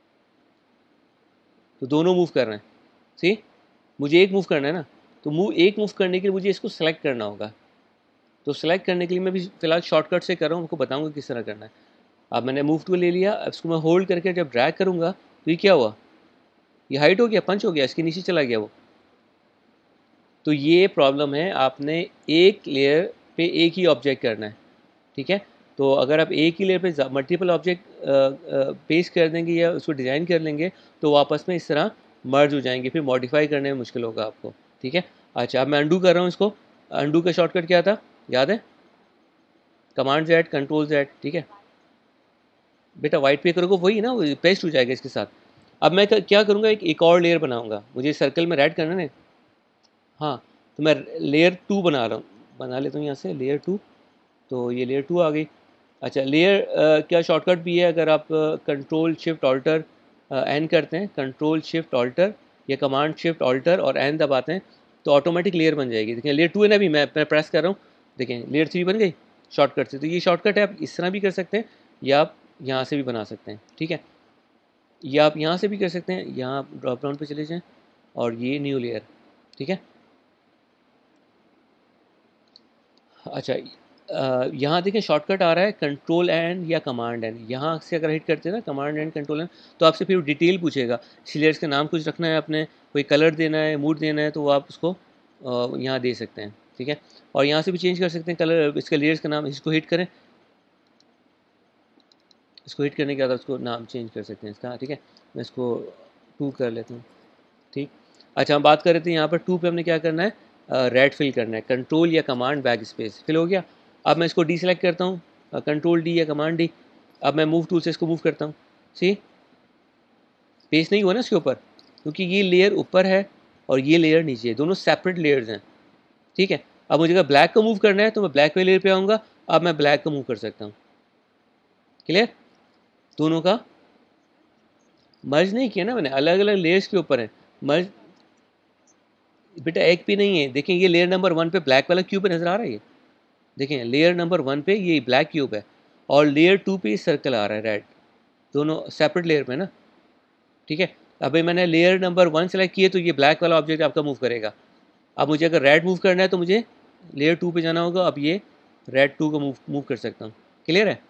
तो दोनों मूव कर रहे हैं, सी मुझे एक मूव करना है ना, तो मूव एक मूव करने के लिए मुझे इसको सेलेक्ट करना होगा, तो सेलेक्ट करने के लिए मैं भी फिलहाल शॉर्टकट से कर रहा हूँ, आपको बताऊँगा किस तरह करना है। अब मैंने मूव टूल ले लिया, अब इसको मैं होल्ड करके जब ड्रैग करूँगा तो ये क्या हुआ, ये हाइट हो गया, पंच हो गया, इसके नीचे चला गया वो। तो ये प्रॉब्लम है, आपने एक लेयर पे एक ही ऑब्जेक्ट करना है, ठीक है। तो अगर आप एक ही लेयर पे मल्टीपल ऑब्जेक्ट पेस्ट कर देंगे या उसको डिज़ाइन कर लेंगे तो वापस में इस तरह मर्ज हो जाएंगे, फिर मॉडिफाई करने में मुश्किल होगा आपको, ठीक है। अच्छा, अब मैं अंडू कर रहा हूँ इसको, अंडू का शॉर्टकट क्या था याद है, कमांड जेड कंट्रोल जेड, ठीक है बेटा, वाइट पे करोगे वही ना, वो पेस्ट हो जाएगा इसके साथ। अब मैं क्या करूँगा, एक एक और लेयर बनाऊँगा, मुझे सर्कल में रेड करना है, हाँ, तो मैं लेयर टू बना रहा हूँ, बना लेता हूँ यहाँ से लेयर टू, तो ये लेयर टू आ गई। अच्छा, लेयर क्या शॉर्टकट भी है, अगर आप कंट्रोल शिफ्ट ऑल्टर एन करते हैं, कंट्रोल शिफ्ट ऑल्टर या कमांड शिफ्ट ऑल्टर और एन दबाते हैं तो ऑटोमेटिक लेयर बन जाएगी। देखिए लेयर टू है ना, भी मैं मैं प्रेस कर रहा हूँ, देखें लेयर थ्री बन गई शॉर्टकट से। तो ये शॉर्टकट है, आप इस तरह भी कर सकते हैं या आप यहाँ से भी बना सकते हैं, ठीक है, या आप यहाँ से भी कर सकते हैं, यहाँ ड्रॉप डाउन पे चले जाएं और ये न्यू लेयर, ठीक है। अच्छा, यहाँ देखें शॉर्टकट आ रहा है कंट्रोल एंड या कमांड एंड, यहाँ से अगर हिट करते हैं ना कमांड एंड कंट्रोल एंड, तो आपसे फिर डिटेल पूछेगा, इस लेयर्स के नाम कुछ रखना है आपने, कोई कलर देना है, मूड देना है, तो वो आप उसको यहाँ दे सकते हैं, ठीक है। और यहाँ से भी चेंज कर सकते हैं कलर, इसके लेयर्स का नाम, इसको हिट करें, इसको हिट करने के बाद उसको नाम चेंज कर सकते हैं इसका, ठीक है। मैं इसको टू कर लेता हूँ, ठीक। अच्छा, हम बात कर रहे थे यहाँ पर टू पे हमने क्या करना है, रेड फिल करना है, कंट्रोल या कमांड बैक स्पेस फिल हो गया। अब मैं इसको डी सेलेक्ट करता हूँ, कंट्रोल डी या कमांड डी, अब मैं मूव टूल से इसको मूव करता हूँ, सी पेस्ट नहीं हुआ ना इसके ऊपर, क्योंकि ये लेयर ऊपर है और ये लेयर नीचे है, दोनों सेपरेट लेयर्स हैं, ठीक है। अब मुझे अगर ब्लैक को मूव करना है तो मैं ब्लैक वाले लेयर पे आऊँगा, अब मैं ब्लैक को मूव कर सकता हूँ, क्लियर, दोनों का मर्ज नहीं किया ना मैंने, अलग अलग लेयर्स के ऊपर है मर्ज, बेटा एक भी नहीं है। देखें ये लेयर नंबर वन पे ब्लैक वाला क्यूब नज़र आ रहा है, ये देखें लेयर नंबर वन पे ये ब्लैक क्यूब है और लेयर टू पे सर्कल आ रहा है रेड, दोनों सेपरेट लेयर पे ना, ठीक है। अभी मैंने लेयर नंबर वन सेलेक्ट किए तो ये ब्लैक वाला ऑब्जेक्ट आपका मूव करेगा। अब मुझे अगर रेड मूव करना है तो मुझे लेयर टू पे जाना होगा, अब ये रेड टू को मूव मूव कर सकता हूँ, क्लियर है,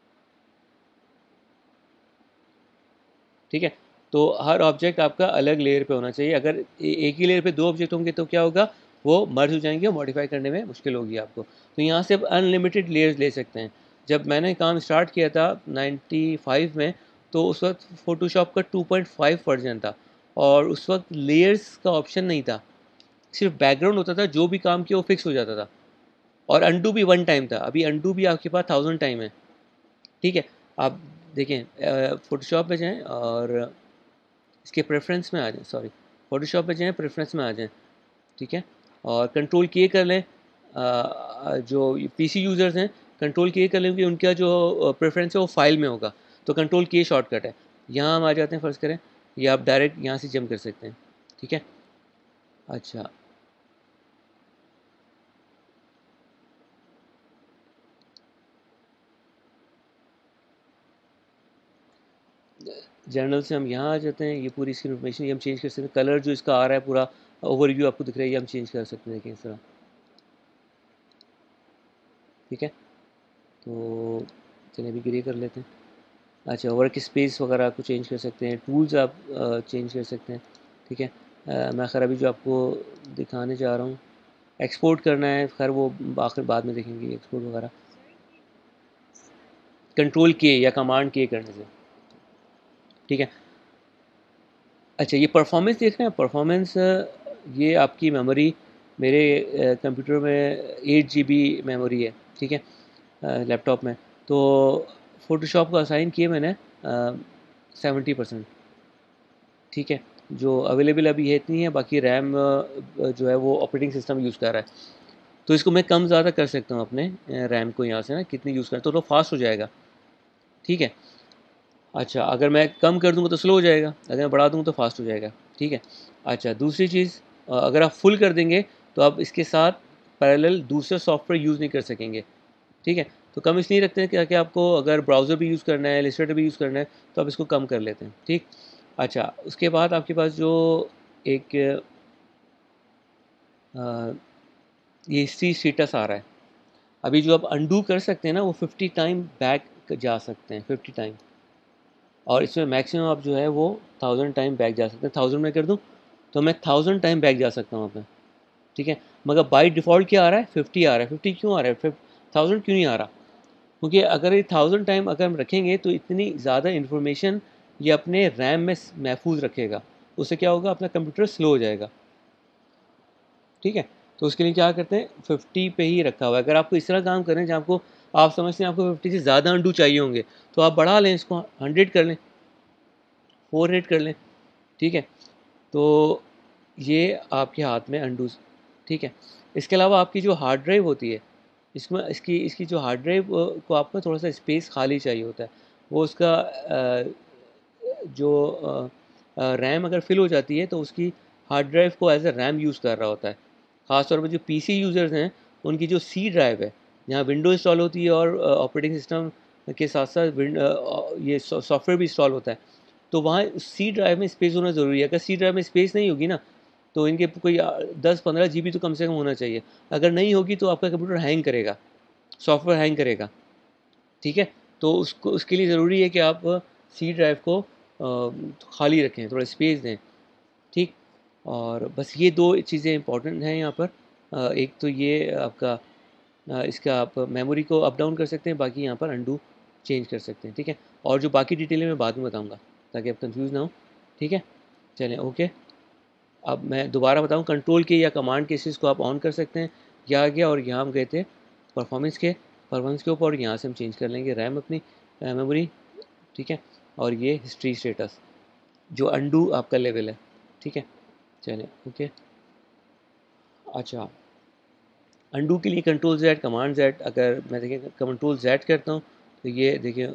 ठीक है। तो हर ऑब्जेक्ट आपका अलग लेयर पे होना चाहिए, अगर एक ही लेयर पे दो ऑब्जेक्ट होंगे तो क्या होगा, वो मर्ज हो जाएंगे और मॉडिफाई करने में मुश्किल होगी आपको। तो यहाँ से आप अनलिमिटेड लेयर्स ले सकते हैं। जब मैंने काम स्टार्ट किया था नाइन्टी फाइव में, तो उस वक्त फ़ोटोशॉप का टू पॉइंट फाइव वर्जन था और उस वक्त लेयर्स का ऑप्शन नहीं था, सिर्फ बैकग्राउंड होता था, जो भी काम किया वो फिक्स हो जाता था और अनडू भी वन टाइम था। अभी अनडू भी आपके पास थाउजेंड टाइम है, ठीक है। आप देखें फ़ोटोशॉप में जाएँ और इसके प्रेफरेंस में आ जाएं, सॉरी फोटोशॉप पे जाएं, प्रेफरेंस में आ जाएं, ठीक है, और कंट्रोल किए कर लें। आ, जो पीसी यूज़र्स हैं कंट्रोल किए कर लें कि उनका जो प्रेफरेंस है वो फाइल में होगा, तो कंट्रोल किए शॉर्टकट है। यहाँ हम आ जाते हैं, फ़र्ज़ करें या आप डायरेक्ट यहाँ से जंप कर सकते हैं, ठीक है। अच्छा, जनरल से हम यहाँ आ जाते हैं, ये पूरी इसकी इन्फॉर्मेशन ये हम चेंज कर सकते हैं। कलर जो इसका आ रहा है पूरा ओवरव्यू आपको दिख रहा है, ये हम चेंज कर सकते हैं, देखिए इस तरह, ठीक है। तो चलिए अभी ग्रे कर लेते हैं। अच्छा, वर्क स्पेस वगैरह आपको चेंज कर सकते हैं, टूल्स आप चेंज कर सकते हैं, ठीक है। अ, मैं खैर अभी जो आपको दिखाने जा रहा हूँ, एक्सपोर्ट करना है, खैर वो आखिर बाद में देखेंगे एक्सपोर्ट वगैरह, कंट्रोल किए या कमांड किए करने से, ठीक है। अच्छा, ये परफॉर्मेंस देख रहे हैं, परफॉर्मेंस ये आपकी मेमोरी मेरे कंप्यूटर में एट जी बी मेमोरी है, ठीक है, लैपटॉप में। तो फ़ोटोशॉप को असाइन किए मैंने सेवेंटी परसेंट, ठीक है, जो अवेलेबल अभी है इतनी है, बाकी रैम जो है वो ऑपरेटिंग सिस्टम यूज़ कर रहा है, तो इसको मैं कम ज़्यादा कर सकता हूँ अपने रैम को यहाँ से ना, कितनी यूज़ करें तो तो फास्ट हो जाएगा, ठीक है। अच्छा, अगर मैं कम कर दूँगा तो स्लो हो जाएगा, अगर मैं बढ़ा दूँगा तो फास्ट हो जाएगा, ठीक है। अच्छा, दूसरी चीज़, अगर आप फुल कर देंगे तो आप इसके साथ पैरेलल दूसरे सॉफ्टवेयर यूज़ नहीं कर सकेंगे, ठीक है। तो कम इसलिए रखते हैं कि, कि आपको अगर ब्राउज़र भी यूज़ करना है, इलस्ट्रेटर भी यूज़ करना है, तो आप इसको कम कर लेते हैं, ठीक। अच्छा, उसके बाद आपके पास जो एक आ, ये हिस्ट्री स्टेटस आ रहा है, अभी जो आप अंडू कर सकते हैं ना, वो फिफ्टी टाइम बैक जा सकते हैं, फिफ्टी टाइम, और इसमें मैक्सिमम आप जो है वो थाउजेंड टाइम बैक जा सकते हैं। थाउजेंड में कर दूँ तो मैं थाउजेंड टाइम बैक जा सकता हूँ अपने, ठीक है। मगर बाई डिफ़ॉल्ट क्या आ रहा है, फिफ्टी आ रहा है। फिफ्टी क्यों आ रहा है, फिर थाउजेंड क्यों नहीं आ रहा? क्योंकि अगर ये थाउजेंड टाइम अगर हम रखेंगे तो इतनी ज़्यादा इन्फॉर्मेशन ये अपने रैम में महफूज रखेगा, उससे क्या होगा, अपना कंप्यूटर स्लो हो जाएगा, ठीक है। तो उसके लिए क्या करते हैं, फिफ्टी पे ही रखा हुआ है। अगर आपको इस तरह काम करें जहाँ आपको आप समझते हैं आपको फिफ्टी से ज़्यादा अंडू चाहिए होंगे, तो आप बढ़ा लें, इसको हंड्रेड कर लें, फोर हंड्रेड कर लें, ठीक है। तो ये आपके हाथ में अंडू, ठीक है। इसके अलावा आपकी जो हार्ड ड्राइव होती है, इसमें इसकी इसकी जो हार्ड ड्राइव को आपको थोड़ा सा स्पेस खाली चाहिए होता है, वो उसका अ, जो रैम अगर फिल हो जाती है तो उसकी हार्ड ड्राइव को एज ए रैम यूज़ कर रहा होता है। ख़ासतौर पर जो पीसी यूज़र्स हैं उनकी जो सी ड्राइव है, जहाँ विंडो इंस्टॉल होती है और ऑपरेटिंग सिस्टम के साथ साथ ये सॉफ्टवेयर भी इंस्टॉल होता है, तो वहाँ सी ड्राइव में स्पेस होना ज़रूरी है। अगर सी ड्राइव में स्पेस नहीं होगी ना, तो इनके कोई दस पंद्रह जी बी तो कम से कम होना चाहिए। अगर नहीं होगी तो आपका कंप्यूटर हैंग करेगा, सॉफ्टवेयर हैंग करेगा, ठीक है। तो उसको उसके लिए ज़रूरी है कि आप सी ड्राइव को अ, खाली रखें, थोड़ा स्पेस दें, ठीक। और बस ये दो चीज़ें इंपॉर्टेंट हैं यहाँ पर। अ, एक तो ये आपका अ, इसका आप मेमोरी को अप डाउन कर सकते हैं, बाकी यहाँ पर अंडू चेंज कर सकते हैं, ठीक है। और जो बाकी डिटेलें मैं बाद में बताऊँगा ताकि आप कंफ्यूज ना हो, ठीक है। चलें, ओके। अब मैं दोबारा बताऊँ, कंट्रोल के या कमांड के इस को आप ऑन कर सकते हैं। यहाँ आ गया और यहाँ हम गए थे परफॉर्मेंस के परफॉर्मेंस के ऊपर, और यहाँ से हम चेंज कर लेंगे रैम अपनी मेमोरी, ठीक है। और ये हिस्ट्री स्टेटस जो अंडू आपका लेवल है, ठीक है। चलें, ओके। अच्छा, अंडू के लिए कंट्रोल जेड, कमांड जेड, अगर मैं देखिए कंट्रोल जेड करता हूँ तो ये देखिए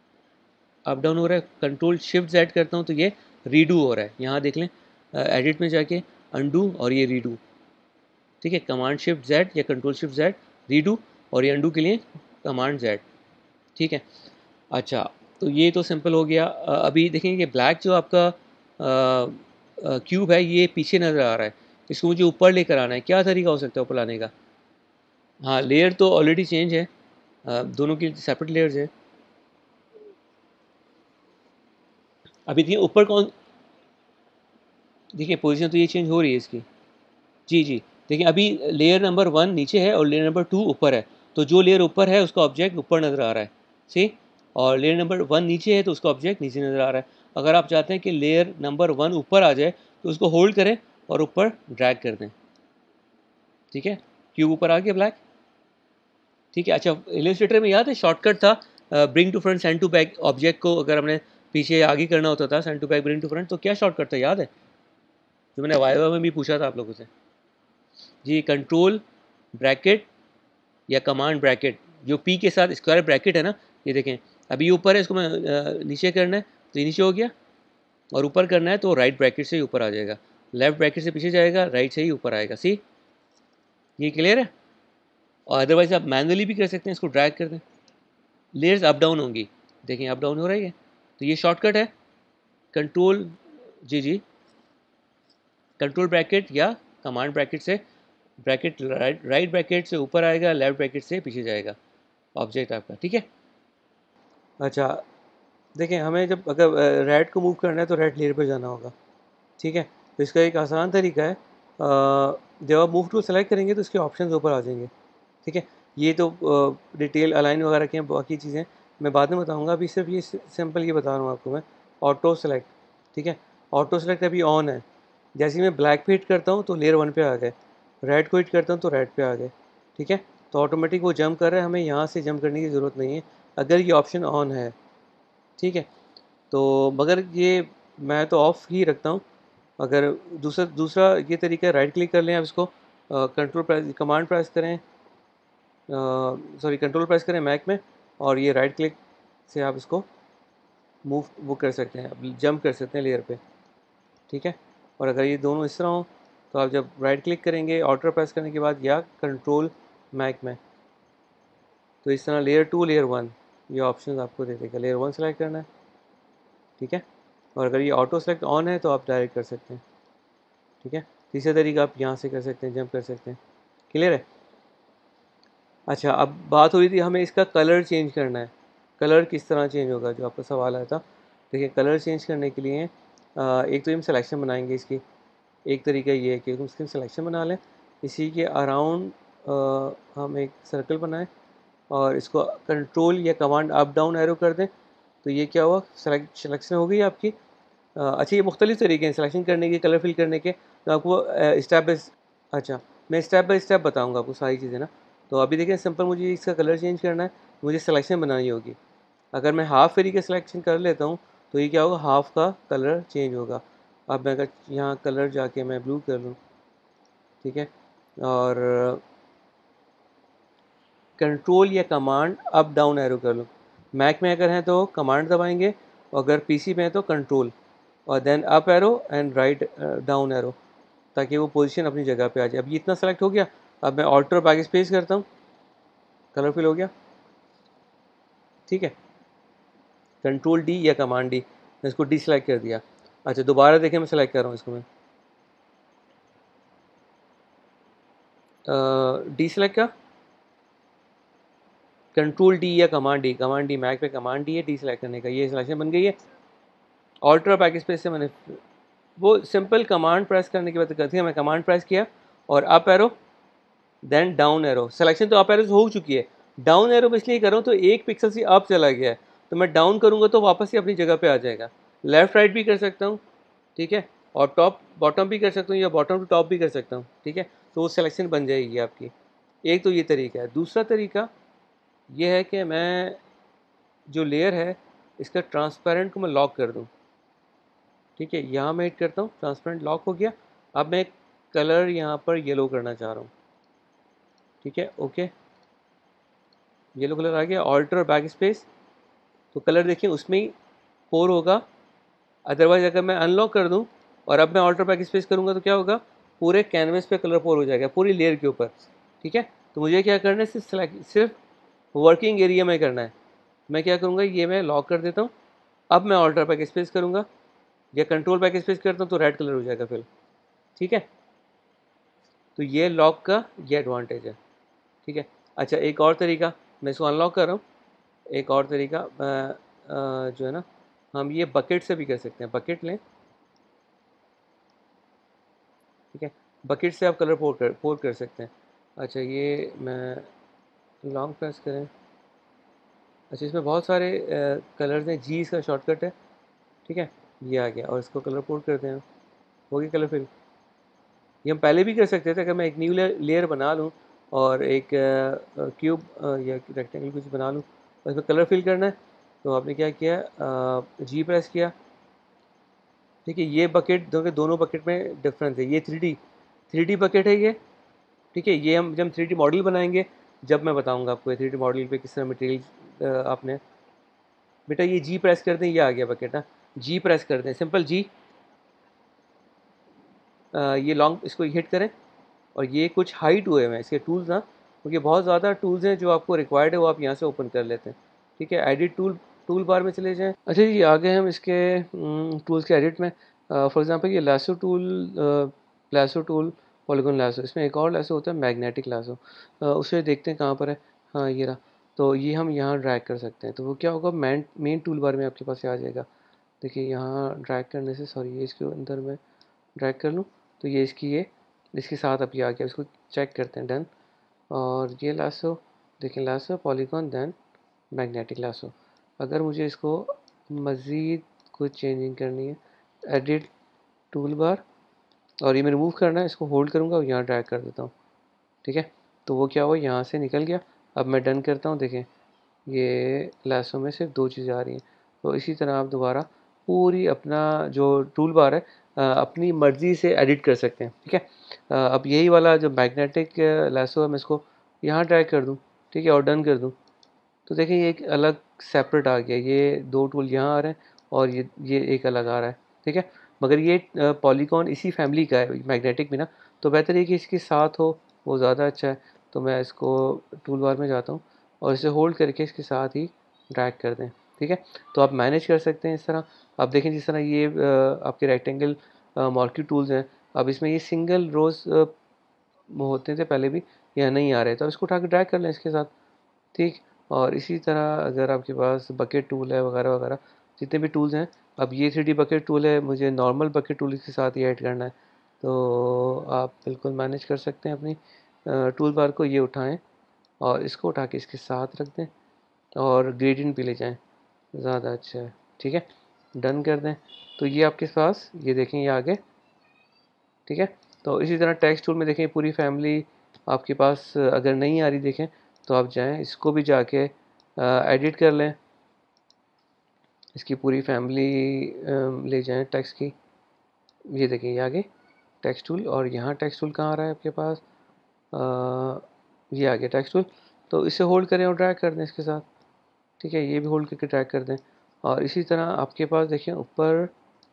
अप डाउन हो रहा है, कंट्रोल शिफ्ट जेड करता हूँ तो ये रीडू हो रहा है। यहाँ देख लें, एडिट में जाके अंडू और ये रीडू, ठीक है। कमांड शिफ्ट जेड या कंट्रोल शिफ्ट जेड रीडू, और ये अंडू के लिए कमांड जेड, ठीक है। अच्छा, तो ये तो सिंपल हो गया। अ, अभी देखेंगे कि ब्लैक जो आपका क्यूब है ये पीछे नज़र आ रहा है, इसको मुझे ऊपर लेकर आना है। क्या तरीका हो सकता है ऊपर लाने का? हाँ, लेयर तो ऑलरेडी चेंज है, अ, दोनों की सेपरेट लेयर्स है। अभी देखिए ऊपर कौन, देखिए पोजीशन तो ये चेंज हो रही है इसकी, जी जी। देखिए अभी लेयर नंबर वन नीचे है और लेयर नंबर टू ऊपर है, तो जो लेयर ऊपर है उसका ऑब्जेक्ट ऊपर नज़र आ रहा है, सी। और लेयर नंबर वन नीचे है तो उसका ऑब्जेक्ट नीचे नज़र आ रहा है। अगर आप चाहते हैं कि लेयर नंबर वन ऊपर आ जाए तो उसको होल्ड करें और ऊपर ड्रैग कर दें, ठीक है। क्यूब ऊपर आ गया ब्लैक, ठीक है। अच्छा, इलस्ट्रेटर में याद है शॉर्टकट था bring to front send to back object को, अगर हमने पीछे आगे करना होता था, send to back, bring to front, तो क्या शॉर्टकट था याद है, जो मैंने वाइवा में भी पूछा था आप लोगों से जी? कंट्रोल ब्रैकेट या कमांड ब्रैकेट, जो पी के साथ स्क्वायर ब्रैकेट है ना, ये देखें अभी ऊपर है, इसको मैं नीचे करना है तो ये नीचे हो गया, और ऊपर करना है तो राइट ब्रैकेट से ही ऊपर आ जाएगा, लेफ्ट ब्रैकेट से पीछे जाएगा, राइट से ही ऊपर आएगा। सी ये क्लियर है? और अदरवाइज आप मैनुअली भी कर सकते हैं, इसको ड्रैग कर दें, लेयर्स अप डाउन होंगी, देखें अप डाउन हो रही है, तो ये शॉर्टकट है कंट्रोल, जी जी, कंट्रोल ब्रैकेट या कमांड ब्रैकेट से, ब्रैकेट राइट राइट ब्रैकेट से ऊपर आएगा, लेफ्ट ब्रैकेट से पीछे जाएगा ऑब्जेक्ट आपका, ठीक है। अच्छा देखें, हमें जब अगर रेड को मूव करना है तो रेड लेयर पर जाना होगा, ठीक है। तो इसका एक आसान तरीका है, जब आप मूव टूल सेलेक्ट करेंगे तो इसके ऑप्शंस ऊपर आ जाएंगे, ठीक है। ये तो डिटेल अलाइन वगैरह के बाकी चीज़ें मैं बाद में बताऊंगा, अभी सिर्फ ये सिंपल ये बता रहा हूँ आपको मैं, ऑटो सेलेक्ट, ठीक है। ऑटो सेलेक्ट अभी ऑन है, जैसे ही मैं ब्लैक पे हिट करता हूँ तो लेयर वन पे आ गए, रेड को हिट करता हूँ तो रेड पे आ गए, ठीक है। तो ऑटोमेटिक वो जंप कर रहा है, हमें यहाँ से जंप करने की ज़रूरत नहीं है अगर ये ऑप्शन ऑन है, ठीक है। तो मगर ये मैं तो ऑफ ही रखता हूँ। अगर दूसरा दूसरा ये तरीका है, राइट क्लिक कर लें आप इसको, कंट्रोल प्रेस कमांड प्रेस करें, सॉरी कंट्रोल प्रेस करें मैक में, और ये राइट क्लिक से आप इसको मूव वो कर सकते हैं, जंप कर सकते हैं लेयर पे, ठीक है। और अगर ये दोनों इस तरह हो तो आप जब राइट क्लिक करेंगे ऑल्टर प्रेस करने के बाद या कंट्रोल मैक में, तो इस तरह लेयर टू लेयर वन ये ऑप्शन आपको दे देगा, लेयर वन सेलेक्ट करना है, ठीक है। और अगर ये ऑटो सेलेक्ट ऑन है तो आप डायरेक्ट कर सकते हैं, ठीक है। तीसरा तरीका आप यहाँ से कर सकते हैं, जंप कर सकते हैं, क्लियर है। अच्छा अब बात हो रही थी हमें इसका कलर चेंज करना है, कलर किस तरह चेंज होगा, जो आपका सवाल आया था। देखिए कलर चेंज करने के लिए आ, एक तो हम सिलेक्शन बनाएंगे इसकी, एक तरीका ये है कि हम इसकी सिलेक्शन बना लें, इसी के अराउंड हम एक सर्कल बनाएं और इसको कंट्रोल या कमांड अप डाउन एरो कर दें, तो ये क्या हुआ, सेलेक्ट सिलेक्शन हो गई आपकी। अच्छा ये मुख्तलिफ तरीके हैं सिलेक्शन करने के, कलर फिल करने के, तो आपको स्टेप बाई, अच्छा मैं स्टेप बाई स्टेप बताऊंगा आपको सारी चीज़ें ना। तो अभी देखिए सिंपल, मुझे इसका कलर चेंज करना है, मुझे सिलेक्शन बनानी होगी। अगर मैं हाफ फेरी का सिलेक्शन कर लेता हूँ तो ये क्या होगा, हाफ का कलर चेंज होगा। अब मैं अगर यहाँ कलर जाके मैं ब्लू कर लूँ, ठीक है, और कंट्रोल या कमांड अप डाउन एरो कर लूँ, मैक में अगर हैं तो कमांड दबाएंगे, और अगर पीसी में है तो कंट्रोल और then up arrow and right down arrow, ताकि वो पोजीशन अपनी जगह पे आ जाए। अब ये इतना सेलेक्ट हो गया, अब मैं ऑल्टर बैक स्पेस करता हूँ, कलर फिल हो गया, ठीक है। कंट्रोल डी या कमांड डी, मैं इसको डी सेलेक्ट कर दिया। अच्छा दोबारा देखें, मैं सेलेक्ट कर रहा हूँ इसको, मैं डी सेलेक्ट का, कंट्रोल डी या command D, command D, Mac पे कमांड डी है डी सेलेक्ट करने का, ये सिलेक्शन बन गई है। ऑल्टर बैक स्पेस से मैंने वो सिंपल कमांड प्रेस करने की बात करती है, मैं कमांड प्रेस किया और up arrow then down arrow, selection तो अप एरो से हो चुकी है, डाउन एरो मैं इसलिए कर रहा हूँ तो एक पिक्सल से अप चला गया है, तो मैं डाउन करूँगा तो वापस से अपनी जगह पे आ जाएगा। लेफ़्ट राइट भी कर सकता हूँ, ठीक है, और टॉप बॉटम भी कर सकता हूँ या बॉटम टू टॉप भी कर सकता हूँ, ठीक है। तो वो सिलेक्शन बन जाएगी आपकी। एक तो ये तरीका है। दूसरा तरीका ये है कि मैं जो लेयर है इसका ट्रांसपेरेंट को मैं लॉक कर दूँ, ठीक है। यहाँ मैं हिट करता हूँ, ट्रांसपेरेंट लॉक हो गया। अब मैं कलर यहाँ पर येलो करना चाह रहा हूँ, ठीक है, ओके, येलो कलर आ गया। ऑल्टर बैक स्पेस, तो कलर देखिए उसमें ही पोर होगा। अदरवाइज अगर मैं अनलॉक कर दूं और अब मैं ऑल्टर बैक स्पेस करूंगा तो क्या होगा, पूरे कैनवस पे कलर पोर हो जाएगा, पूरी लेयर के ऊपर, ठीक है। तो मुझे क्या करना है, सिर्फ सेलेक्ट सिर्फ वर्किंग एरिया में करना है। मैं क्या करूँगा, ये मैं लॉक कर देता हूँ। अब मैं ऑल्टर बैक स्पेस करूँगा या कंट्रोल बैक स्पेस करता हूँ तो रेड कलर हो जाएगा फिर, ठीक है। तो ये लॉक का ये एडवांटेज है, ठीक है। अच्छा एक और तरीका, मैं इसको अनलॉक कर रहा हूँ। एक और तरीका आ, आ, जो है ना, हम ये बकेट से भी कर सकते हैं। बकेट लें, ठीक है, बकेट से आप कलर पोर कर पोर कर सकते हैं। अच्छा ये मैं लॉन्ग प्रेस करें, अच्छा इसमें बहुत सारे कलर्स हैं, जी इसका शॉर्टकट है, ठीक है, ये आ गया। और इसको कलर पोर करते हैं, हो गया कलर फिल। ये हम पहले भी कर सकते थे, अगर मैं एक न्यू लेयर बना लूँ और एक क्यूब या रेक्टेंगल कुछ बना लूँ और इसमें कलर फिल करना है तो आपने क्या किया, जी प्रेस किया। ठीक है, ये बकेट दो, दोनों बकेट में डिफरेंस है। ये three D three D bucket है ये। ठीक है, ये हम जब थ्री डी मॉडल बनाएंगे, जब मैं बताऊंगा आपको थ्री डी मॉडल पे किस तरह मटेरियल आपने। बेटा ये जी प्रेस कर दें, ये आ गया बकेट ना। जी प्रेस कर दें, सिंपल जी। ये लॉन्ग इसको हिट करें, और ये कुछ हाइट हुए हैं इसके टूल्स ना, क्योंकि बहुत ज़्यादा टूल्स हैं जो आपको रिक्वायर्ड है, वो आप यहाँ से ओपन कर लेते हैं। ठीक है, एडिट टूल टूल बार में चले जाएं। अच्छा जी, आ गए हम इसके टूल्स के एडिट में। फॉर एग्जांपल ये lasso tool, lasso tool, polygon lasso. इसमें एक और लासो होता है, मैग्नेटिक लासो। उसे देखते हैं कहाँ पर है। हाँ ये रहा। तो ये हम यहाँ ड्रैग कर सकते हैं, तो वो क्या होगा, मेन मेन टूल बार में आपके पास आ जाएगा। देखिए यहाँ ड्रैग करने से, सॉरी ये इसके अंदर में ड्रैग कर लूँ, तो ये इसकी ये इसके साथ अभी आ गया। इसको चेक करते हैं, डन। और ये लासो, देखिए lasso, polygon, then magnetic lasso. अगर मुझे इसको मज़ीद कुछ चेंजिंग करनी है, एडिट टूल बार, और ये मैं रिमूव करना है, इसको होल्ड करूँगा और यहाँ ड्रैग कर देता हूँ। ठीक है, तो वो क्या हुआ, यहाँ से निकल गया। अब मैं डन करता हूँ, देखें ये लासो में सिर्फ दो चीज़ें आ रही हैं। तो इसी तरह आप दोबारा पूरी अपना जो टूल बार है अपनी मर्ज़ी से एडिट कर सकते हैं। ठीक है, अब यही वाला जो मैग्नेटिक लासो है, मैं इसको यहाँ ड्रैग कर दूँ। ठीक है, और डन कर दूँ, तो देखें ये एक अलग सेपरेट आ गया। ये दो टूल यहाँ आ रहे हैं, और ये ये एक अलग आ रहा है। ठीक है, मगर ये पॉलीगॉन इसी फैमिली का है, मैग्नेटिक भी ना। तो बेहतर है कि इसके साथ हो, वो ज़्यादा अच्छा है। तो मैं इसको टूल बार में जाता हूँ, और इसे होल्ड करके इसके साथ ही ड्रैग कर दें। ठीक है, तो आप मैनेज कर सकते हैं इस तरह। आप देखें जिस तरह ये आपके रेक्टेंगल मार्क्यू टूल्स हैं, अब इसमें ये सिंगल रोज होते थे पहले भी, यहाँ नहीं आ रहे, तो इसको उठा के ड्रैग कर लें इसके साथ। ठीक, और इसी तरह अगर आपके पास बकेट टूल है वगैरह वगैरह, जितने भी टूल्स हैं, अब ये थ्री डी बकेट टूल है, मुझे नॉर्मल बकेट टूल के साथ ही ऐड करना है, तो आप बिल्कुल मैनेज कर सकते हैं अपनी टूल बार को। ये उठाएं और इसको उठा के इसके साथ रख दें, और ग्रेडियंट पे ले जाएं, ज़्यादा अच्छा है। ठीक है, डन कर दें, तो ये आपके पास, ये देखें ये आगे। ठीक है, तो इसी तरह टेक्स्ट टूल में देखें पूरी फैमिली आपके पास अगर नहीं आ रही, देखें तो आप जाएं, इसको भी जाके एडिट कर लें, इसकी पूरी फैमिली ले जाएं टेक्स्ट की। ये देखें ये आगे टेक्स्ट टूल, और यहाँ टेक्स्ट टूल कहाँ आ रहा है आपके पास, आ, ये आ गया टेक्स्ट टूल। तो इसे होल्ड करें और ड्रैग कर दें इसके साथ। ठीक है, ये भी होल्ड करके ड्रैग कर दें। और इसी तरह आपके पास देखिए ऊपर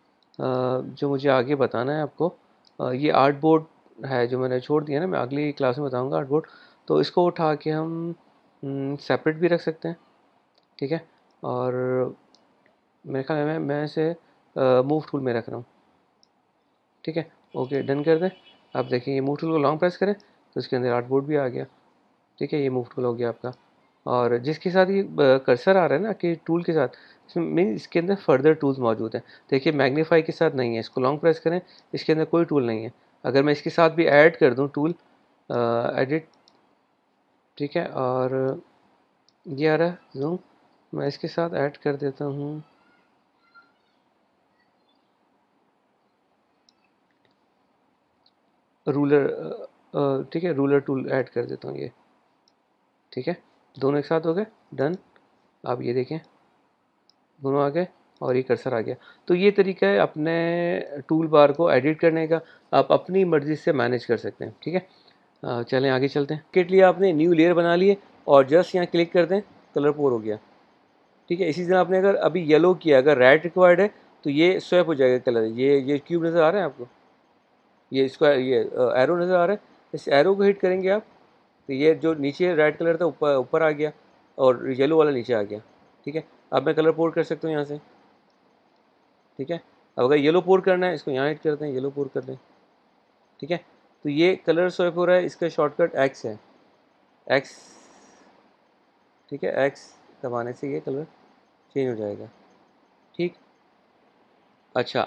जो मुझे आगे बताना है आपको, ये आर्ट बोर्ड है जो मैंने छोड़ दिया ना, मैं अगली क्लास में बताऊंगा आर्ट बोर्ड। तो इसको उठा के हम सेपरेट भी रख सकते हैं। ठीक है, और मेरे ख्याल में मैं इसे मूव टूल में रख रहा हूँ। ठीक है, ओके डन कर दें। आप देखिए ये मूव टूल को लॉन्ग प्रेस करें तो इसके अंदर आर्ट बोर्ड भी आ गया। ठीक है, ये मूव टूल हो गया आपका। और जिसके साथ ये कर्सर आ रहा है ना कि टूल के साथ, इसमें मीन इसके अंदर फर्दर टूल्स मौजूद हैं। देखिए मैग्नीफाई के साथ नहीं है, इसको लॉन्ग प्रेस करें, इसके अंदर कोई टूल नहीं है। अगर मैं इसके साथ भी ऐड कर दूं टूल, एडिट, ठीक है, और ये आ रहा है जूम, मैं इसके साथ ऐड कर देता हूँ रूलर। ठीक है, रूलर टूल ऐड कर देता हूँ ये। ठीक है, दोनों एक साथ हो गए, डन। आप ये देखें दोनों आ गए, और ये कर्सर आ गया। तो ये तरीका है अपने टूल बार को एडिट करने का, आप अपनी मर्ज़ी से मैनेज कर सकते हैं। ठीक है, अ, चलें आगे चलते हैं। के लिए आपने न्यू लेयर बना लिए, और जस्ट यहाँ क्लिक कर दें, कलर पोर हो गया। ठीक है, इसी तरह आपने अगर अभी येलो किया, अगर रेड रिक्वायर्ड है तो ये स्वैप हो जाएगा कलर। ये ये क्यूब नज़र आ रहा है आपको, ये स्क्वायर, ये एरो नज़र आ रहा है, इस एरो को हिट करेंगे आप, तो ये जो नीचे रेड कलर था ऊपर ऊपर आ गया, और येलो वाला नीचे आ गया। ठीक है, अब मैं कलर पोर्ट कर सकता हूँ यहाँ से। ठीक है, अब अगर येलो पोर करना है, इसको यहाँ हिट करते हैं, येलो पोर कर दें। ठीक है, तो ये कलर स्वैप हो रहा है, इसका शॉर्टकट एक्स है, एक्स। ठीक है, एक्स दबाने से ये कलर चेंज हो जाएगा। ठीक, अच्छा,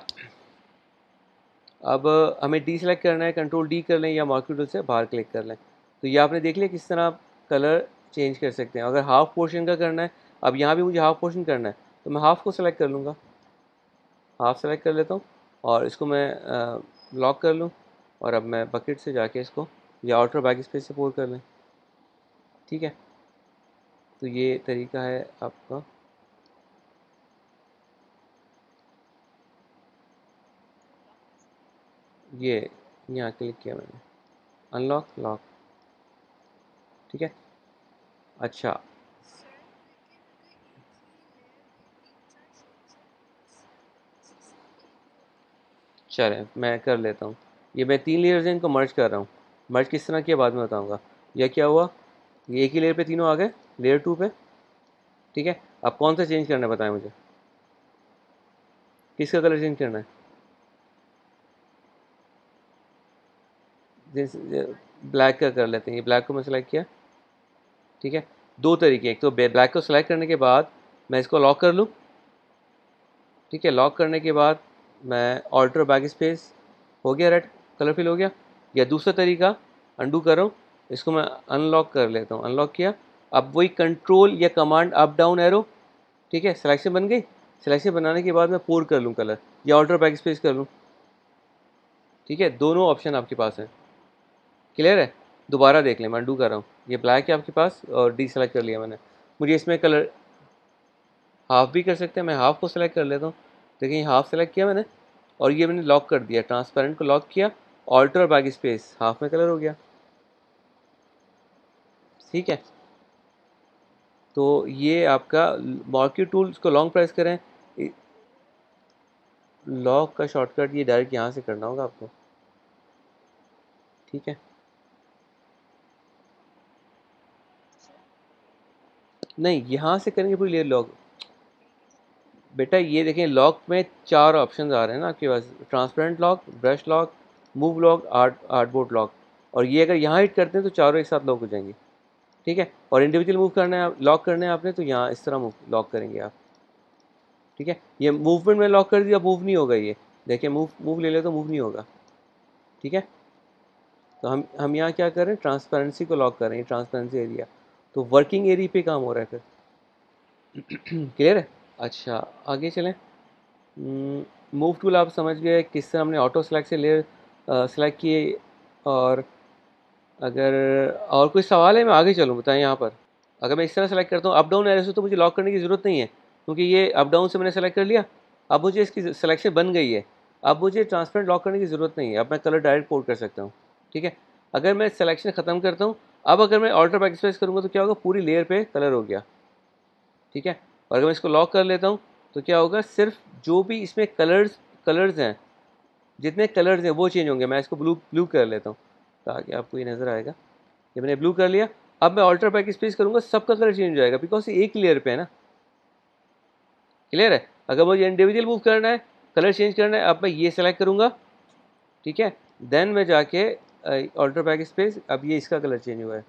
अब हमें डी सेलेक्ट करना है, कंट्रोल डी कर लें, या मार्क्यू टूल से बाहर क्लिक कर लें। तो ये आपने देख लिया किस तरह आप कलर चेंज कर सकते हैं। अगर हाफ पोर्शन का करना है, अब यहाँ भी मुझे हाफ पोर्शन करना है, तो मैं हाफ को सेलेक्ट कर लूँगा, हाफ सेलेक्ट कर लेता हूँ, और इसको मैं लॉक कर लूँ, और अब मैं बकेट से जाके इसको, या आउटर बैक स्पेस से पोर कर लें। ठीक है, तो ये तरीका है आपका। ये यहाँ क्लिक किया मैंने, अनलॉक लॉक, ठीक है। अच्छा चलें मैं कर लेता हूँ। ये मैं तीन लेयर्स हैं, इनको मर्ज कर रहा हूँ। मर्ज किस तरह किया बाद में बताऊँगा। यह क्या हुआ, ये एक ही लेयर पे तीनों आ गए, लेयर टू पे, ठीक है। अब कौन सा चेंज करना है बताएं मुझे, किसका कलर चेंज करना है। जैसे ब्लैक का कर लेते हैं, ये ब्लैक को मैं सेलेक्ट किया, ठीक है। दो तरीके, एक तो ब्लैक को सेलेक्ट करने के बाद मैं इसको लॉक कर लूँ, ठीक है। लॉक करने के बाद मैं ऑल्टर बैक स्पेस, हो गया रेड, कलर फिल हो गया। या दूसरा तरीका, अंडू कर रहा हूँ, इसको मैं अनलॉक कर लेता हूँ, अनलॉक किया। अब वही कंट्रोल या कमांड अप डाउन एरो, ठीक है, सिलेक्शन बन गई। सिलेक्शन बनाने के बाद मैं पोर कर लूँ कलर, या ऑल्टर बैक स्पेस कर लूँ, ठीक है। दोनों ऑप्शन आपके पास हैं, क्लियर है। दोबारा देख लें, मैं अंडू कर रहा हूँ, ये ब्लैक है आपके पास और डी सेलेक्ट कर लिया मैंने। मुझे इसमें कलर हाफ भी कर सकते हैं, मैं हाफ को सेलेक्ट कर लेता हूँ। देखिए हाफ सेलेक्ट किया मैंने, और ये मैंने लॉक कर दिया, ट्रांसपेरेंट को लॉक किया, ऑल्टर बैक स्पेस, हाफ में कलर हो गया, ठीक है। तो ये आपका मार्क्यू टूल, इसको लॉन्ग प्रेस करें, लॉक का शॉर्टकट ये डायरेक्ट यहाँ से करना होगा आपको, ठीक है। नहीं, यहाँ से करेंगे पूरी लेयर लॉक। बेटा ये देखें, लॉक में चार ऑप्शंस आ रहे हैं ना आपके पास, transparent lock, brush lock, move lock, art artboard lock. और ये अगर यहाँ हिट करते हैं तो चारों एक साथ लॉक हो जाएंगे, ठीक है। और इंडिविजुअल मूव करना है, लॉक करने हैं आपने, तो यहाँ इस तरह मूव लॉक करेंगे आप, ठीक है। ये मूवमेंट में लॉक कर दिया, मूव नहीं होगा ये, देखिए मूव मूव ले ले तो मूव नहीं होगा, ठीक है। तो हम हम यहाँ क्या कर रहे हैं, ट्रांसपेरेंसी को लॉक कर रहे हैं, ट्रांसपेरेंसी एरिया। तो वर्किंग एरिया पे काम हो रहा है फिर, क्लियर है। अच्छा आगे चलें। मूव टूल आप समझ गए, किस तरह हमने ऑटो सेलेक्ट से लेयर सेलेक्ट किए। और अगर और कोई सवाल है, मैं आगे चलूँ बताएं यहाँ पर। अगर मैं इस तरह सेलेक्ट करता हूँ अप डाउन एरो से, तो मुझे लॉक करने की ज़रूरत नहीं है, क्योंकि ये अप डाउन से मैंने सेलेक्ट कर लिया। अब मुझे इसकी सिलेक्शन बन गई है, अब मुझे ट्रांसपेरेंट लॉक करने की ज़रूरत नहीं है, अब मैं कलर डायरेक्ट पोर्ट कर सकता हूँ, ठीक है। अगर मैं सिलेक्शन ख़त्म करता हूँ, अब अगर मैं ऑल्टर बैक स्पेस करूँगा तो क्या होगा, पूरी लेयर पे कलर हो गया, ठीक है। और अगर मैं इसको लॉक कर लेता हूँ तो क्या होगा, सिर्फ जो भी इसमें कलर्स कलर्स हैं, जितने कलर्स हैं वो चेंज होंगे। मैं इसको ब्लू ब्लू कर लेता हूँ ताकि आपको ये नज़र आएगा। ये मैंने ब्लू कर लिया, अब मैं ऑल्टर बैक स्पेस करूँगा, सबका कलर चेंज हो जाएगा, बिकॉज ये एक लेयर पे है ना, क्लियर है। अगर मुझे इंडिविजुअल मूव करना है, कलर चेंज करना है, अब मैं ये सेलेक्ट करूँगा, ठीक है। देन मैं जाके ऑल्टर बैक स्पेस, अब ये इसका कलर चेंज हुआ है,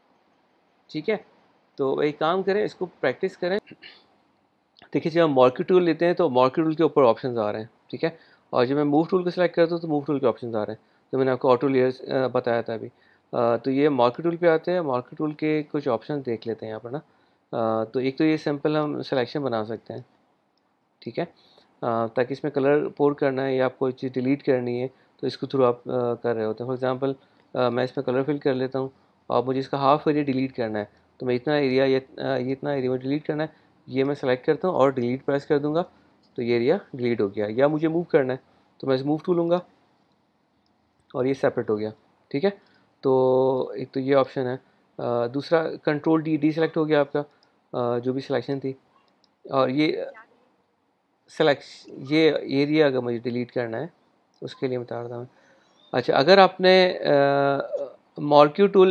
ठीक है। तो एक काम करें, इसको प्रैक्टिस करें। देखिए जब हम मार्क्यू टूल लेते हैं तो मार्क्यू टूल के ऊपर ऑप्शंस आ रहे हैं, ठीक है। और जब मैं मूव टूल को सिलेक्ट करता हूँ तो मूव टूल के ऑप्शंस आ रहे हैं। तो मैंने आपको ऑटो लेयर्स बताया था अभी। अ, तो ये मार्क्यू टूल पे आते हैं, मार्क्यू टूल के कुछ ऑप्शन देख लेते हैं यहाँ पर ना। अ, तो एक तो ये सिंपल हम सिलेक्शन बना सकते हैं, ठीक है। अ, ताकि इसमें कलर पोर करना है या आपको कोई चीज़ डिलीट करनी है तो इसको थ्रू आप अ, कर रहे होते हैं। फॉर एग्जांपल मैं इसमें कलर फिल कर लेता हूँ, और मुझे इसका हाफ एरिया डिलीट करना है, तो मैं इतना एरिया ये अ, ये इतना एरिया में डिलीट करना है, ये मैं सेलेक्ट करता हूँ और डिलीट प्रेस कर दूंगा, तो ये एरिया डिलीट हो गया। या मुझे मूव करना है तो मैं इस मूव टूल लूँगा और ये सेपरेट हो गया, ठीक है। तो एक तो ये ऑप्शन है। अ, दूसरा कंट्रोल डी डी सेलेक्ट हो गया आपका, अ, जो भी सिलेक्शन थी। और ये सेलेक्ट ये एरिया अगर मुझे डिलीट करना है उसके लिए बता रहा था मैं। अच्छा अगर आपने मार्क्यू टूल,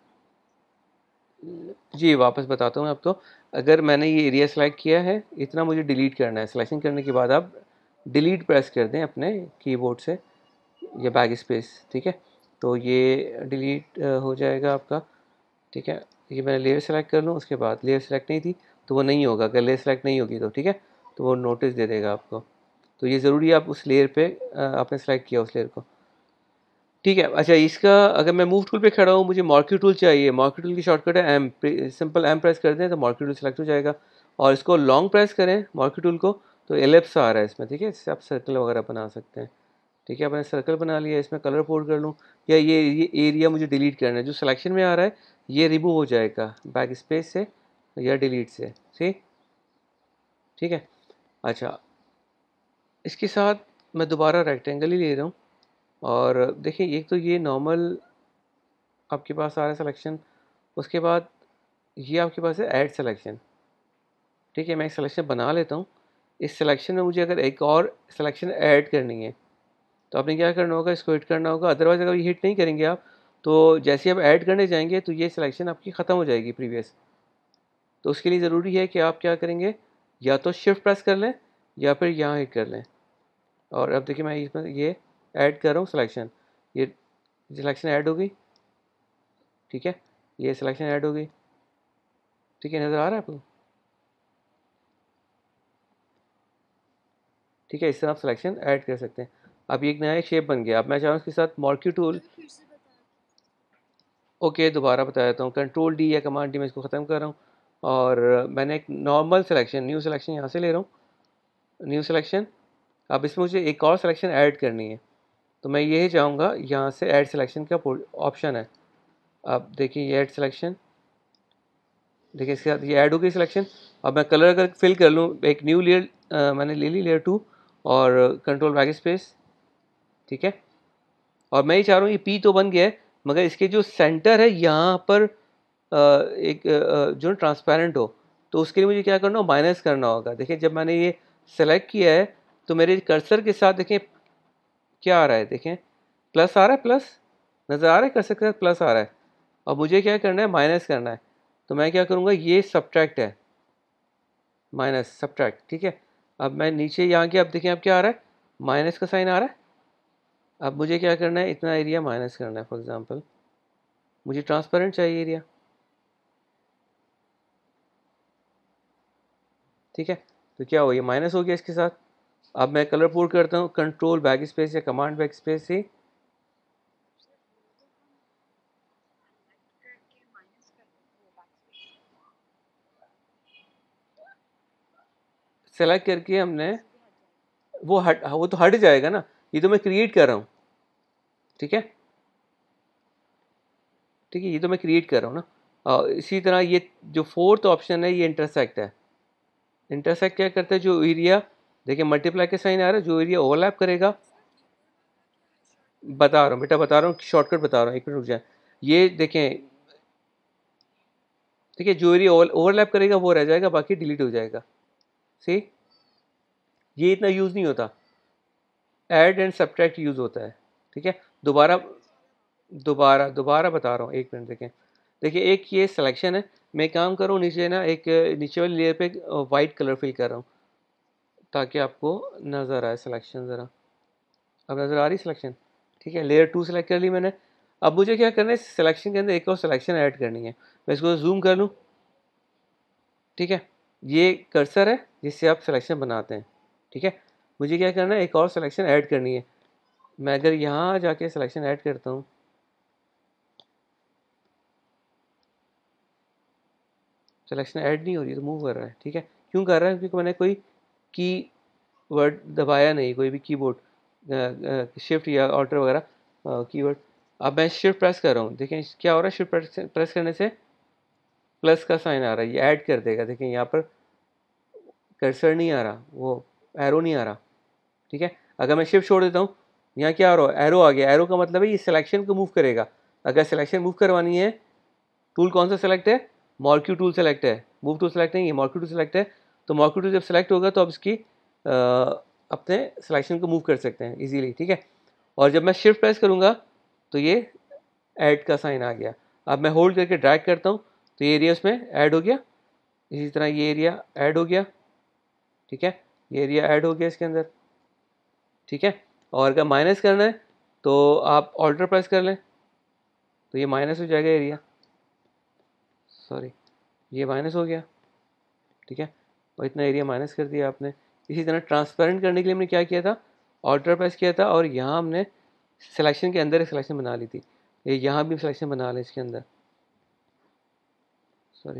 जी वापस बताता हूँ आपको। अगर मैंने ये एरिया सेलेक्ट किया है, इतना मुझे डिलीट करना है, सिलेक्शन करने के बाद आप डिलीट प्रेस कर दें अपने कीबोर्ड से या बैक स्पेस, ठीक है। तो ये डिलीट हो जाएगा आपका, ठीक है। ये मैंने लेयर सेलेक्ट कर लूँ, उसके बाद लेयर सेलेक्ट नहीं थी तो वो नहीं होगा, अगर लेयर सेलेक्ट नहीं होगी तो, ठीक है। तो वो नोटिस दे देगा आपको। तो ये ज़रूरी है आप उस लेयर पे अ, आपने सेलेक्ट किया उस लेयर को, ठीक है। अच्छा इसका अगर मैं मूव टूल पे खड़ा हूँ, मुझे मार्क्यू टूल चाहिए, मार्क्यू टूल की शॉर्टकट है एम, सिंपल एम प्रेस कर दें तो मार्क्यू टूल सेलेक्ट हो जाएगा। और इसको लॉन्ग प्रेस करें मार्क्यू टूल को, तो एलिप्स आ रहा है इसमें, ठीक है। इससे आप सर्कल वगैरह बना सकते हैं, ठीक है। मैंने सर्कल बना लिया, इसमें कलर पोर्ट कर लूँ, या ये ये एरिया मुझे डिलीट करना है, जो सिलेक्शन में आ रहा है ये रिमूव हो जाएगा बैक स्पेस से या डिलीट से, ठीक ठीक है। अच्छा इसके साथ मैं दोबारा रेक्टेंगल ही ले रहा हूँ, और देखिए एक तो ये नॉर्मल आपके पास आ रहा है सिलेक्शन, उसके बाद ये आपके पास है ऐड सिलेक्शन। ठीक है, मैं एक सिलेक्शन बना लेता हूँ। इस सिलेक्शन में मुझे अगर एक और सिलेक्शन ऐड करनी है तो आपने क्या करना होगा, इसको हिट करना होगा। अदरवाइज़ अगर ये हिट नहीं करेंगे आप, तो जैसे आप ऐड करने जाएंगे तो ये सिलेक्शन आपकी ख़त्म हो जाएगी प्रीवियस। तो उसके लिए ज़रूरी है कि आप क्या करेंगे, या तो शिफ्ट प्रेस कर लें या फिर यहाँ हिट कर लें। और अब देखिए मैं इसमें ये ऐड कर रहा हूँ सिलेक्शन, ये सिलेक्शन ऐड हो गई। ठीक है, ये सिलेक्शन ऐड हो गई। ठीक है, नज़र आ रहा है आपको? ठीक है, इस तरह आप सिलेक्शन ऐड कर सकते हैं। अब ये एक नया शेप बन गया। अब मैं चाह रहा हूँ उसके साथ मॉर्क्यू टूल। ओके, दोबारा बता देता हूँ। कंट्रोल डी या कमांड डी में इसको ख़त्म कर रहा हूँ और मैंने एक नॉर्मल सिलेक्शन, न्यू सिलेक्शन यहाँ से ले रहा हूँ, न्यू सिलेक्शन। अब इसमें मुझे एक और सिलेक्शन ऐड करनी है, तो मैं यही चाहूँगा, यहाँ से ऐड सिलेक्शन का ऑप्शन है। अब देखिए ये ऐड सिलेक्शन, देखिए इसके साथ ये ऐड हो गई सिलेक्शन। अब मैं कलर अगर फिल कर लूँ, एक न्यू लेयर मैंने ले ली, लेयर टू, और कंट्रोल बैक स्पेस। ठीक है, और मैं ये चाह रहा हूँ ये पी तो बन गया है, मगर इसके जो सेंटर है यहाँ पर अ, एक अ, जो ट्रांसपेरेंट हो, तो उसके लिए मुझे क्या करना हो, माइनस करना होगा। देखिए जब मैंने ये सेलेक्ट किया है तो मेरे कर्सर के साथ देखें क्या आ रहा है, देखें प्लस आ रहा है, प्लस नज़र आ रहा है, कर्सर के साथ प्लस आ रहा है। अब मुझे क्या करना है, माइनस करना है। तो मैं क्या करूँगा, ये सब्ट्रैक्ट है, माइनस सब्ट्रैक्ट। ठीक है, अब मैं नीचे यहाँ के, अब देखें अब क्या आ रहा है, माइनस का साइन आ रहा है। अब मुझे क्या करना है, इतना एरिया माइनस करना है। फॉर एग्जांपल मुझे ट्रांसपेरेंट चाहिए एरिया। ठीक है, तो क्या हो, ये माइनस हो गया इसके साथ। अब मैं कलर पोर्ट करता हूँ, कंट्रोल बैक स्पेस या कमांड बैक स्पेस से। सेलेक्ट करके हमने वो हट, वो तो हट जाएगा ना, ये तो मैं क्रिएट कर रहा हूँ। ठीक है, ठीक है, ये तो मैं क्रिएट कर रहा हूँ ना। और इसी तरह ये जो फोर्थ ऑप्शन है, ये इंटरसेक्ट है। इंटरसेक्ट क्या करता है, जो एरिया, देखिए मल्टीप्लाई के साइन आ रहा है, जो एरिया ओवरलैप करेगा। बता रहा हूँ बेटा, बता रहा हूँ, शॉर्टकट बता रहा हूँ, एक मिनट रुक जाए। ये देखें, ठीक है, जो एरिया ओवरलैप करेगा वो रह जाएगा, बाकी डिलीट हो जाएगा। सी, ये इतना यूज़ नहीं होता, ऐड एंड सब्ट्रैक्ट यूज़ होता है। ठीक है, दोबारा दोबारा दोबारा बता रहा हूँ, एक मिनट देखें। देखिए एक ये सिलेक्शन है, मैं काम कर रहा हूँ नीचे ना, एक नीचे वाली लेयर पे वाइट कलर फिल कर रहा हूँ ताकि आपको नज़र आए सिलेक्शन ज़रा। अब नज़र आ रही सिलेक्शन? ठीक है, लेयर टू सेलेक्ट कर ली मैंने। अब मुझे क्या करना है, सिलेक्शन के अंदर एक और सिलेक्शन ऐड करनी है। मैं इसको जूम कर लूँ। ठीक है, ये कर्सर है जिससे आप सिलेक्शन बनाते हैं। ठीक है, मुझे क्या करना है, एक और सिलेक्शन ऐड करनी है। मैं अगर यहाँ जाके सिलेक्शन ऐड करता हूँ, सिलेक्शन ऐड नहीं हो रही, तो मूव कर रहा है। ठीक है, क्यों कर रहा है, क्योंकि मैंने कोई की वर्ड दबाया नहीं, कोई भी कीबोर्ड शिफ्ट या ऑल्टर वगैरह कीवर्ड। अब मैं शिफ्ट प्रेस कर रहा हूँ, देखें क्या हो रहा है, शिफ्ट प्रेस प्रेस करने से प्लस का साइन आ रहा है, ये ऐड कर देगा। देखें यहाँ पर कर्सर नहीं आ रहा, वो एरो नहीं आ रहा। ठीक है, अगर मैं शिफ्ट छोड़ देता हूँ, यहाँ क्या आ रहा है, एरो आ गया। एरो का मतलब है ये सिलेक्शन को मूव करेगा। अगर सिलेक्शन मूव करवानी है, टूल कौन सा सेलेक्ट है, मॉर्क्यू टूल सेलेक्ट है, मूव टूल सेलेक्ट नहीं है, मॉर्क्यू टूल सेलेक्ट है। तो मॉर्क्यू टूल जब सेलेक्ट होगा तो आप इसकी अ, अपने सिलेक्शन को मूव कर सकते हैं इजीली। ठीक है, और जब मैं शिफ्ट प्रेस करूँगा तो ये ऐड का साइन आ गया। अब मैं होल्ड करके ड्रैग करता हूँ तो ये एरिया उसमें ऐड हो गया। इसी तरह ये एरिया ऐड हो गया। ठीक है, ये एरिया ऐड हो गया इसके अंदर। ठीक है, और अगर माइनस करना है तो आप ऑल्टर प्रेस कर लें, तो ये माइनस हो जाएगा एरिया, सॉरी ये माइनस हो गया। ठीक है, और इतना एरिया माइनस कर दिया आपने। इसी तरह ट्रांसपेरेंट करने के लिए हमने क्या किया था, ऑल्टर प्रेस किया था, और यहाँ हमने सिलेक्शन के अंदर एक सिलेक्शन बना ली थी। ये यहाँ भी सिलेक्शन बना लें इसके अंदर, सॉरी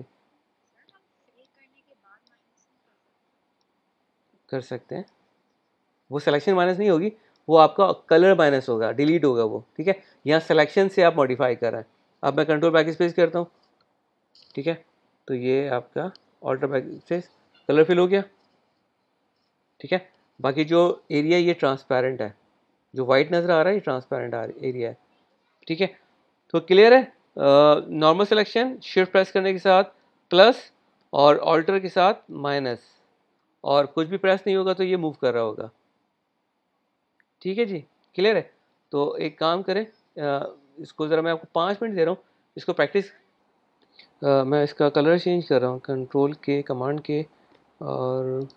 कर सकते हैं। वो सिलेक्शन माइनस नहीं होगी, वो आपका कलर माइनस होगा, डिलीट होगा वो। ठीक है, यहाँ सिलेक्शन से आप मॉडिफाई कर रहे हैं। अब मैं कंट्रोल बैक स्पेस करता हूँ। ठीक है, तो ये आपका alter back space colour fill हो गया। ठीक है, बाकी जो एरिया ये ट्रांसपेरेंट है, जो वाइट नज़र आ रहा है ये ट्रांसपेरेंट एरिया है, ठीक है। तो क्लियर है, नॉर्मल सिलेक्शन शिफ्ट प्रेस करने के साथ प्लस और ऑल्टर के साथ माइनस, और कुछ भी प्रेस नहीं होगा तो ये मूव कर रहा होगा, ठीक है जी, क्लियर है। तो एक काम करें, आ, इसको ज़रा मैं आपको पाँच मिनट दे रहा हूँ, इसको प्रैक्टिस। मैं इसका कलर चेंज कर रहा हूँ, कंट्रोल के कमांड के, और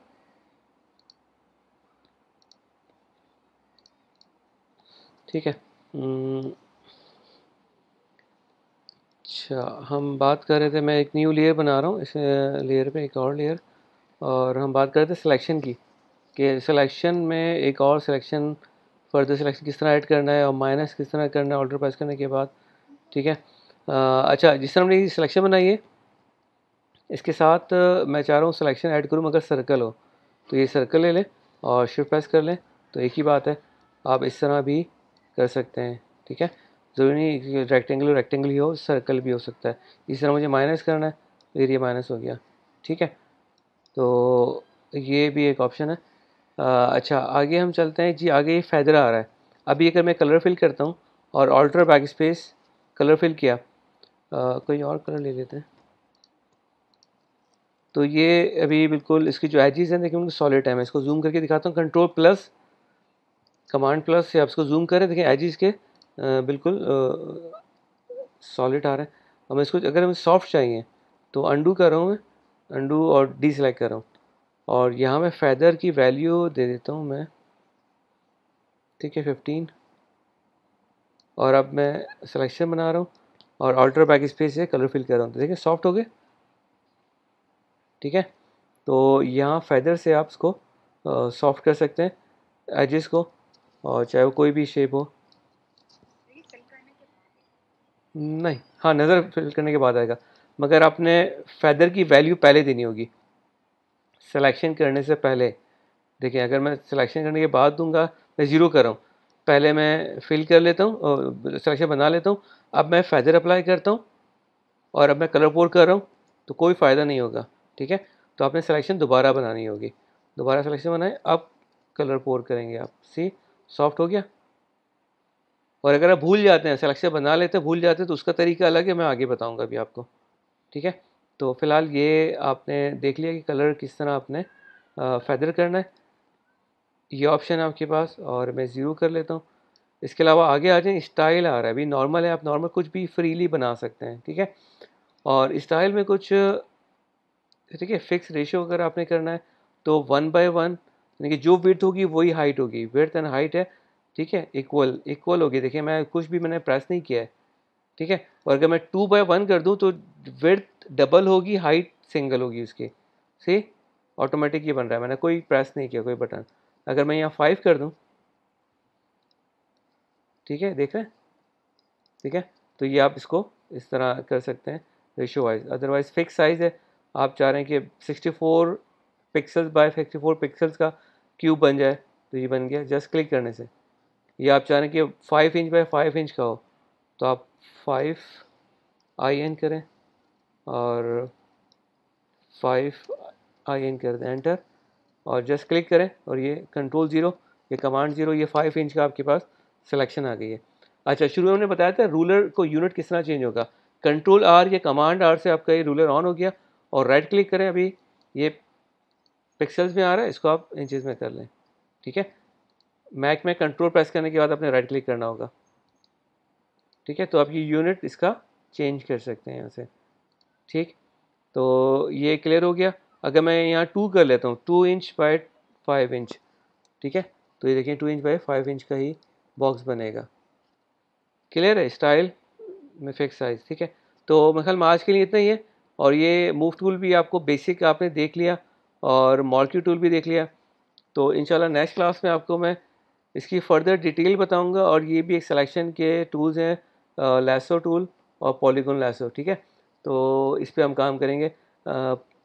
ठीक है। हम्म, अच्छा हम बात कर रहे थे, मैं एक न्यू लेयर बना रहा हूँ इस लेयर पे, एक और लेयर, और हम बात कर रहे थे सिलेक्शन की, कि सिलेक्शन में एक और सिलेक्शन, फर्दर सिलेक्शन किस तरह ऐड करना है और माइनस किस तरह करना है ऑल्टर प्रेस करने के बाद, ठीक है। अ, अच्छा, जिस तरह हमने सिलेक्शन बनाई है इसके साथ अ, मैं चाह रहा हूँ सिलेक्शन ऐड करूँ अगर सर्कल हो, तो ये सर्कल ले लें और शिफ्ट प्रेस कर लें, तो एक ही बात है, आप इस तरह भी कर सकते हैं, ठीक है। ज़रूरी नहीं कि रेक्टेंगल रेक्टेंगल ही हो, सर्कल भी हो सकता है। इस तरह मुझे माइनस करना है, फिर ये माइनस हो गया, ठीक है। तो ये भी एक ऑप्शन है। अ, अच्छा आगे हम चलते हैं जी, आगे ये फेदर आ रहा है। अभी अगर मैं कलर फिल करता हूँ और alter back space colour fill किया, अ, कोई और कलर ले लेते हैं, तो ये अभी बिल्कुल इसकी जो एजेस हैं देखिए उनको सॉलिड है। मैं इसको जूम करके दिखाता हूँ, कंट्रोल प्लस कमांड प्लस से आप इसको जूम करें, देखिए एजेस के अ, बिल्कुल सॉलिड आ रहा है। और मैं इसको अगर हमें सॉफ्ट चाहिए तो अंडू कर रहा हूँ मैं, अंडू और डी सेलेक्ट कर रहा हूँ, और यहाँ मैं फेदर की वैल्यू दे देता हूँ मैं, ठीक है, फिफ्टीन। और अब मैं सिलेक्शन बना रहा हूँ और ऑल्टर बैक स्पेस से कलर फिल कर रहा हूँ, तो देखिए सॉफ्ट हो गए, ठीक है। तो यहाँ फेदर से आप इसको सॉफ्ट कर सकते हैं एजेस को, और चाहे वो कोई भी शेप हो। नहीं, हाँ नज़र फिल करने के बाद आएगा, मगर आपने फेदर की वैल्यू पहले देनी होगी सिलेक्शन करने से पहले। देखिए अगर मैं सिलेक्शन करने के बाद दूंगा, मैं ज़ीरो कर रहा हूँ, पहले मैं फिल कर लेता हूँ, सिलेक्शन बना लेता हूँ, अब मैं फेदर अप्लाई करता हूँ और अब मैं कलर पोर कर रहा हूँ, तो कोई फ़ायदा नहीं होगा, ठीक है। तो आपने सिलेक्शन दोबारा बनानी होगी, दोबारा सिलेक्शन बनाए, अब कलर पोर करेंगे आप, सी सॉफ्ट हो गया। और अगर आप भूल जाते हैं, सिलेक्शन बना लेते हैं भूल जाते हैं, तो उसका तरीका अलग है, मैं आगे बताऊँगा अभी आपको, ठीक है। तो फिलहाल ये आपने देख लिया कि कलर किस तरह आपने फेदर करना है, ये ऑप्शन है आपके पास, और मैं ज़ीरो कर लेता हूँ। इसके अलावा आगे आ जाए, स्टाइल आ रहा है, अभी नॉर्मल है, आप नॉर्मल कुछ भी फ्रीली बना सकते हैं, ठीक है। और स्टाइल में कुछ, ठीक है, फिक्स रेशियो अगर आपने करना है तो वन बाय वन, यानी कि जो विड्थ होगी वही हाइट होगी, विड्थ एंड हाइट है, ठीक है, इक्वल इक्वल होगी। देखिए मैं कुछ भी मैंने प्रेस नहीं किया है, ठीक है। और अगर मैं टू बाय वन कर दूँ तो विड्थ डबल होगी, हाइट सिंगल होगी उसकी, सी ऑटोमेटिक ये बन रहा है, मैंने कोई प्रेस नहीं किया कोई बटन। अगर मैं यहाँ फाइव कर दूँ, ठीक है, देख रहे हैं, ठीक है। तो ये आप इसको इस तरह कर सकते हैं ratio wise. Otherwise fix size है, आप चाह रहे हैं कि sixty four pixels by sixty four pixels का क्यूब बन जाए, तो ये बन गया जस्ट क्लिक करने से। ये आप चाह रहे हैं कि five inch by five inch का हो, तो आप फाइव आई एन करें और फाइव आई एन कर दें, एंटर, और जस्ट क्लिक करें, और ये कंट्रोल ज़ीरो, ये कमांड ज़ीरो, ये फाइव इंच का आपके पास सिलेक्शन आ गई है। अच्छा, शुरू में हमने बताया था रूलर को यूनिट किस तरह चेंज होगा, कंट्रोल आर या कमांड आर से आपका ये रूलर ऑन हो गया, और राइट क्लिक करें, अभी ये पिक्सल्स में आ रहा है, इसको आप इंचेस में कर लें, ठीक है। मैक में कंट्रोल प्रेस करने के बाद आपने राइट क्लिक करना होगा, ठीक है। तो आप ये यूनिट इसका चेंज कर सकते हैं यहाँ से, ठीक। तो ये क्लियर हो गया। अगर मैं यहाँ टू कर लेता हूँ, two inch by five inch, ठीक है, तो ये देखिए two inch by five inch का ही बॉक्स बनेगा, क्लियर है, स्टाइल में फिक्स साइज, ठीक है। तो मेरे ख्याल में आज के लिए इतना ही है, और ये मूव टूल भी आपको बेसिक आपने देख लिया और मॉर्क्यू टूल भी देख लिया। तो इंशाल्लाह नेक्स्ट क्लास में आपको मैं इसकी फर्दर डिटेल बताऊंगा, और ये भी एक सिलेक्शन के टूल्स हैं, लैसो टूल और पॉलीगॉन लैसो, ठीक है। तो इस पे हम काम करेंगे।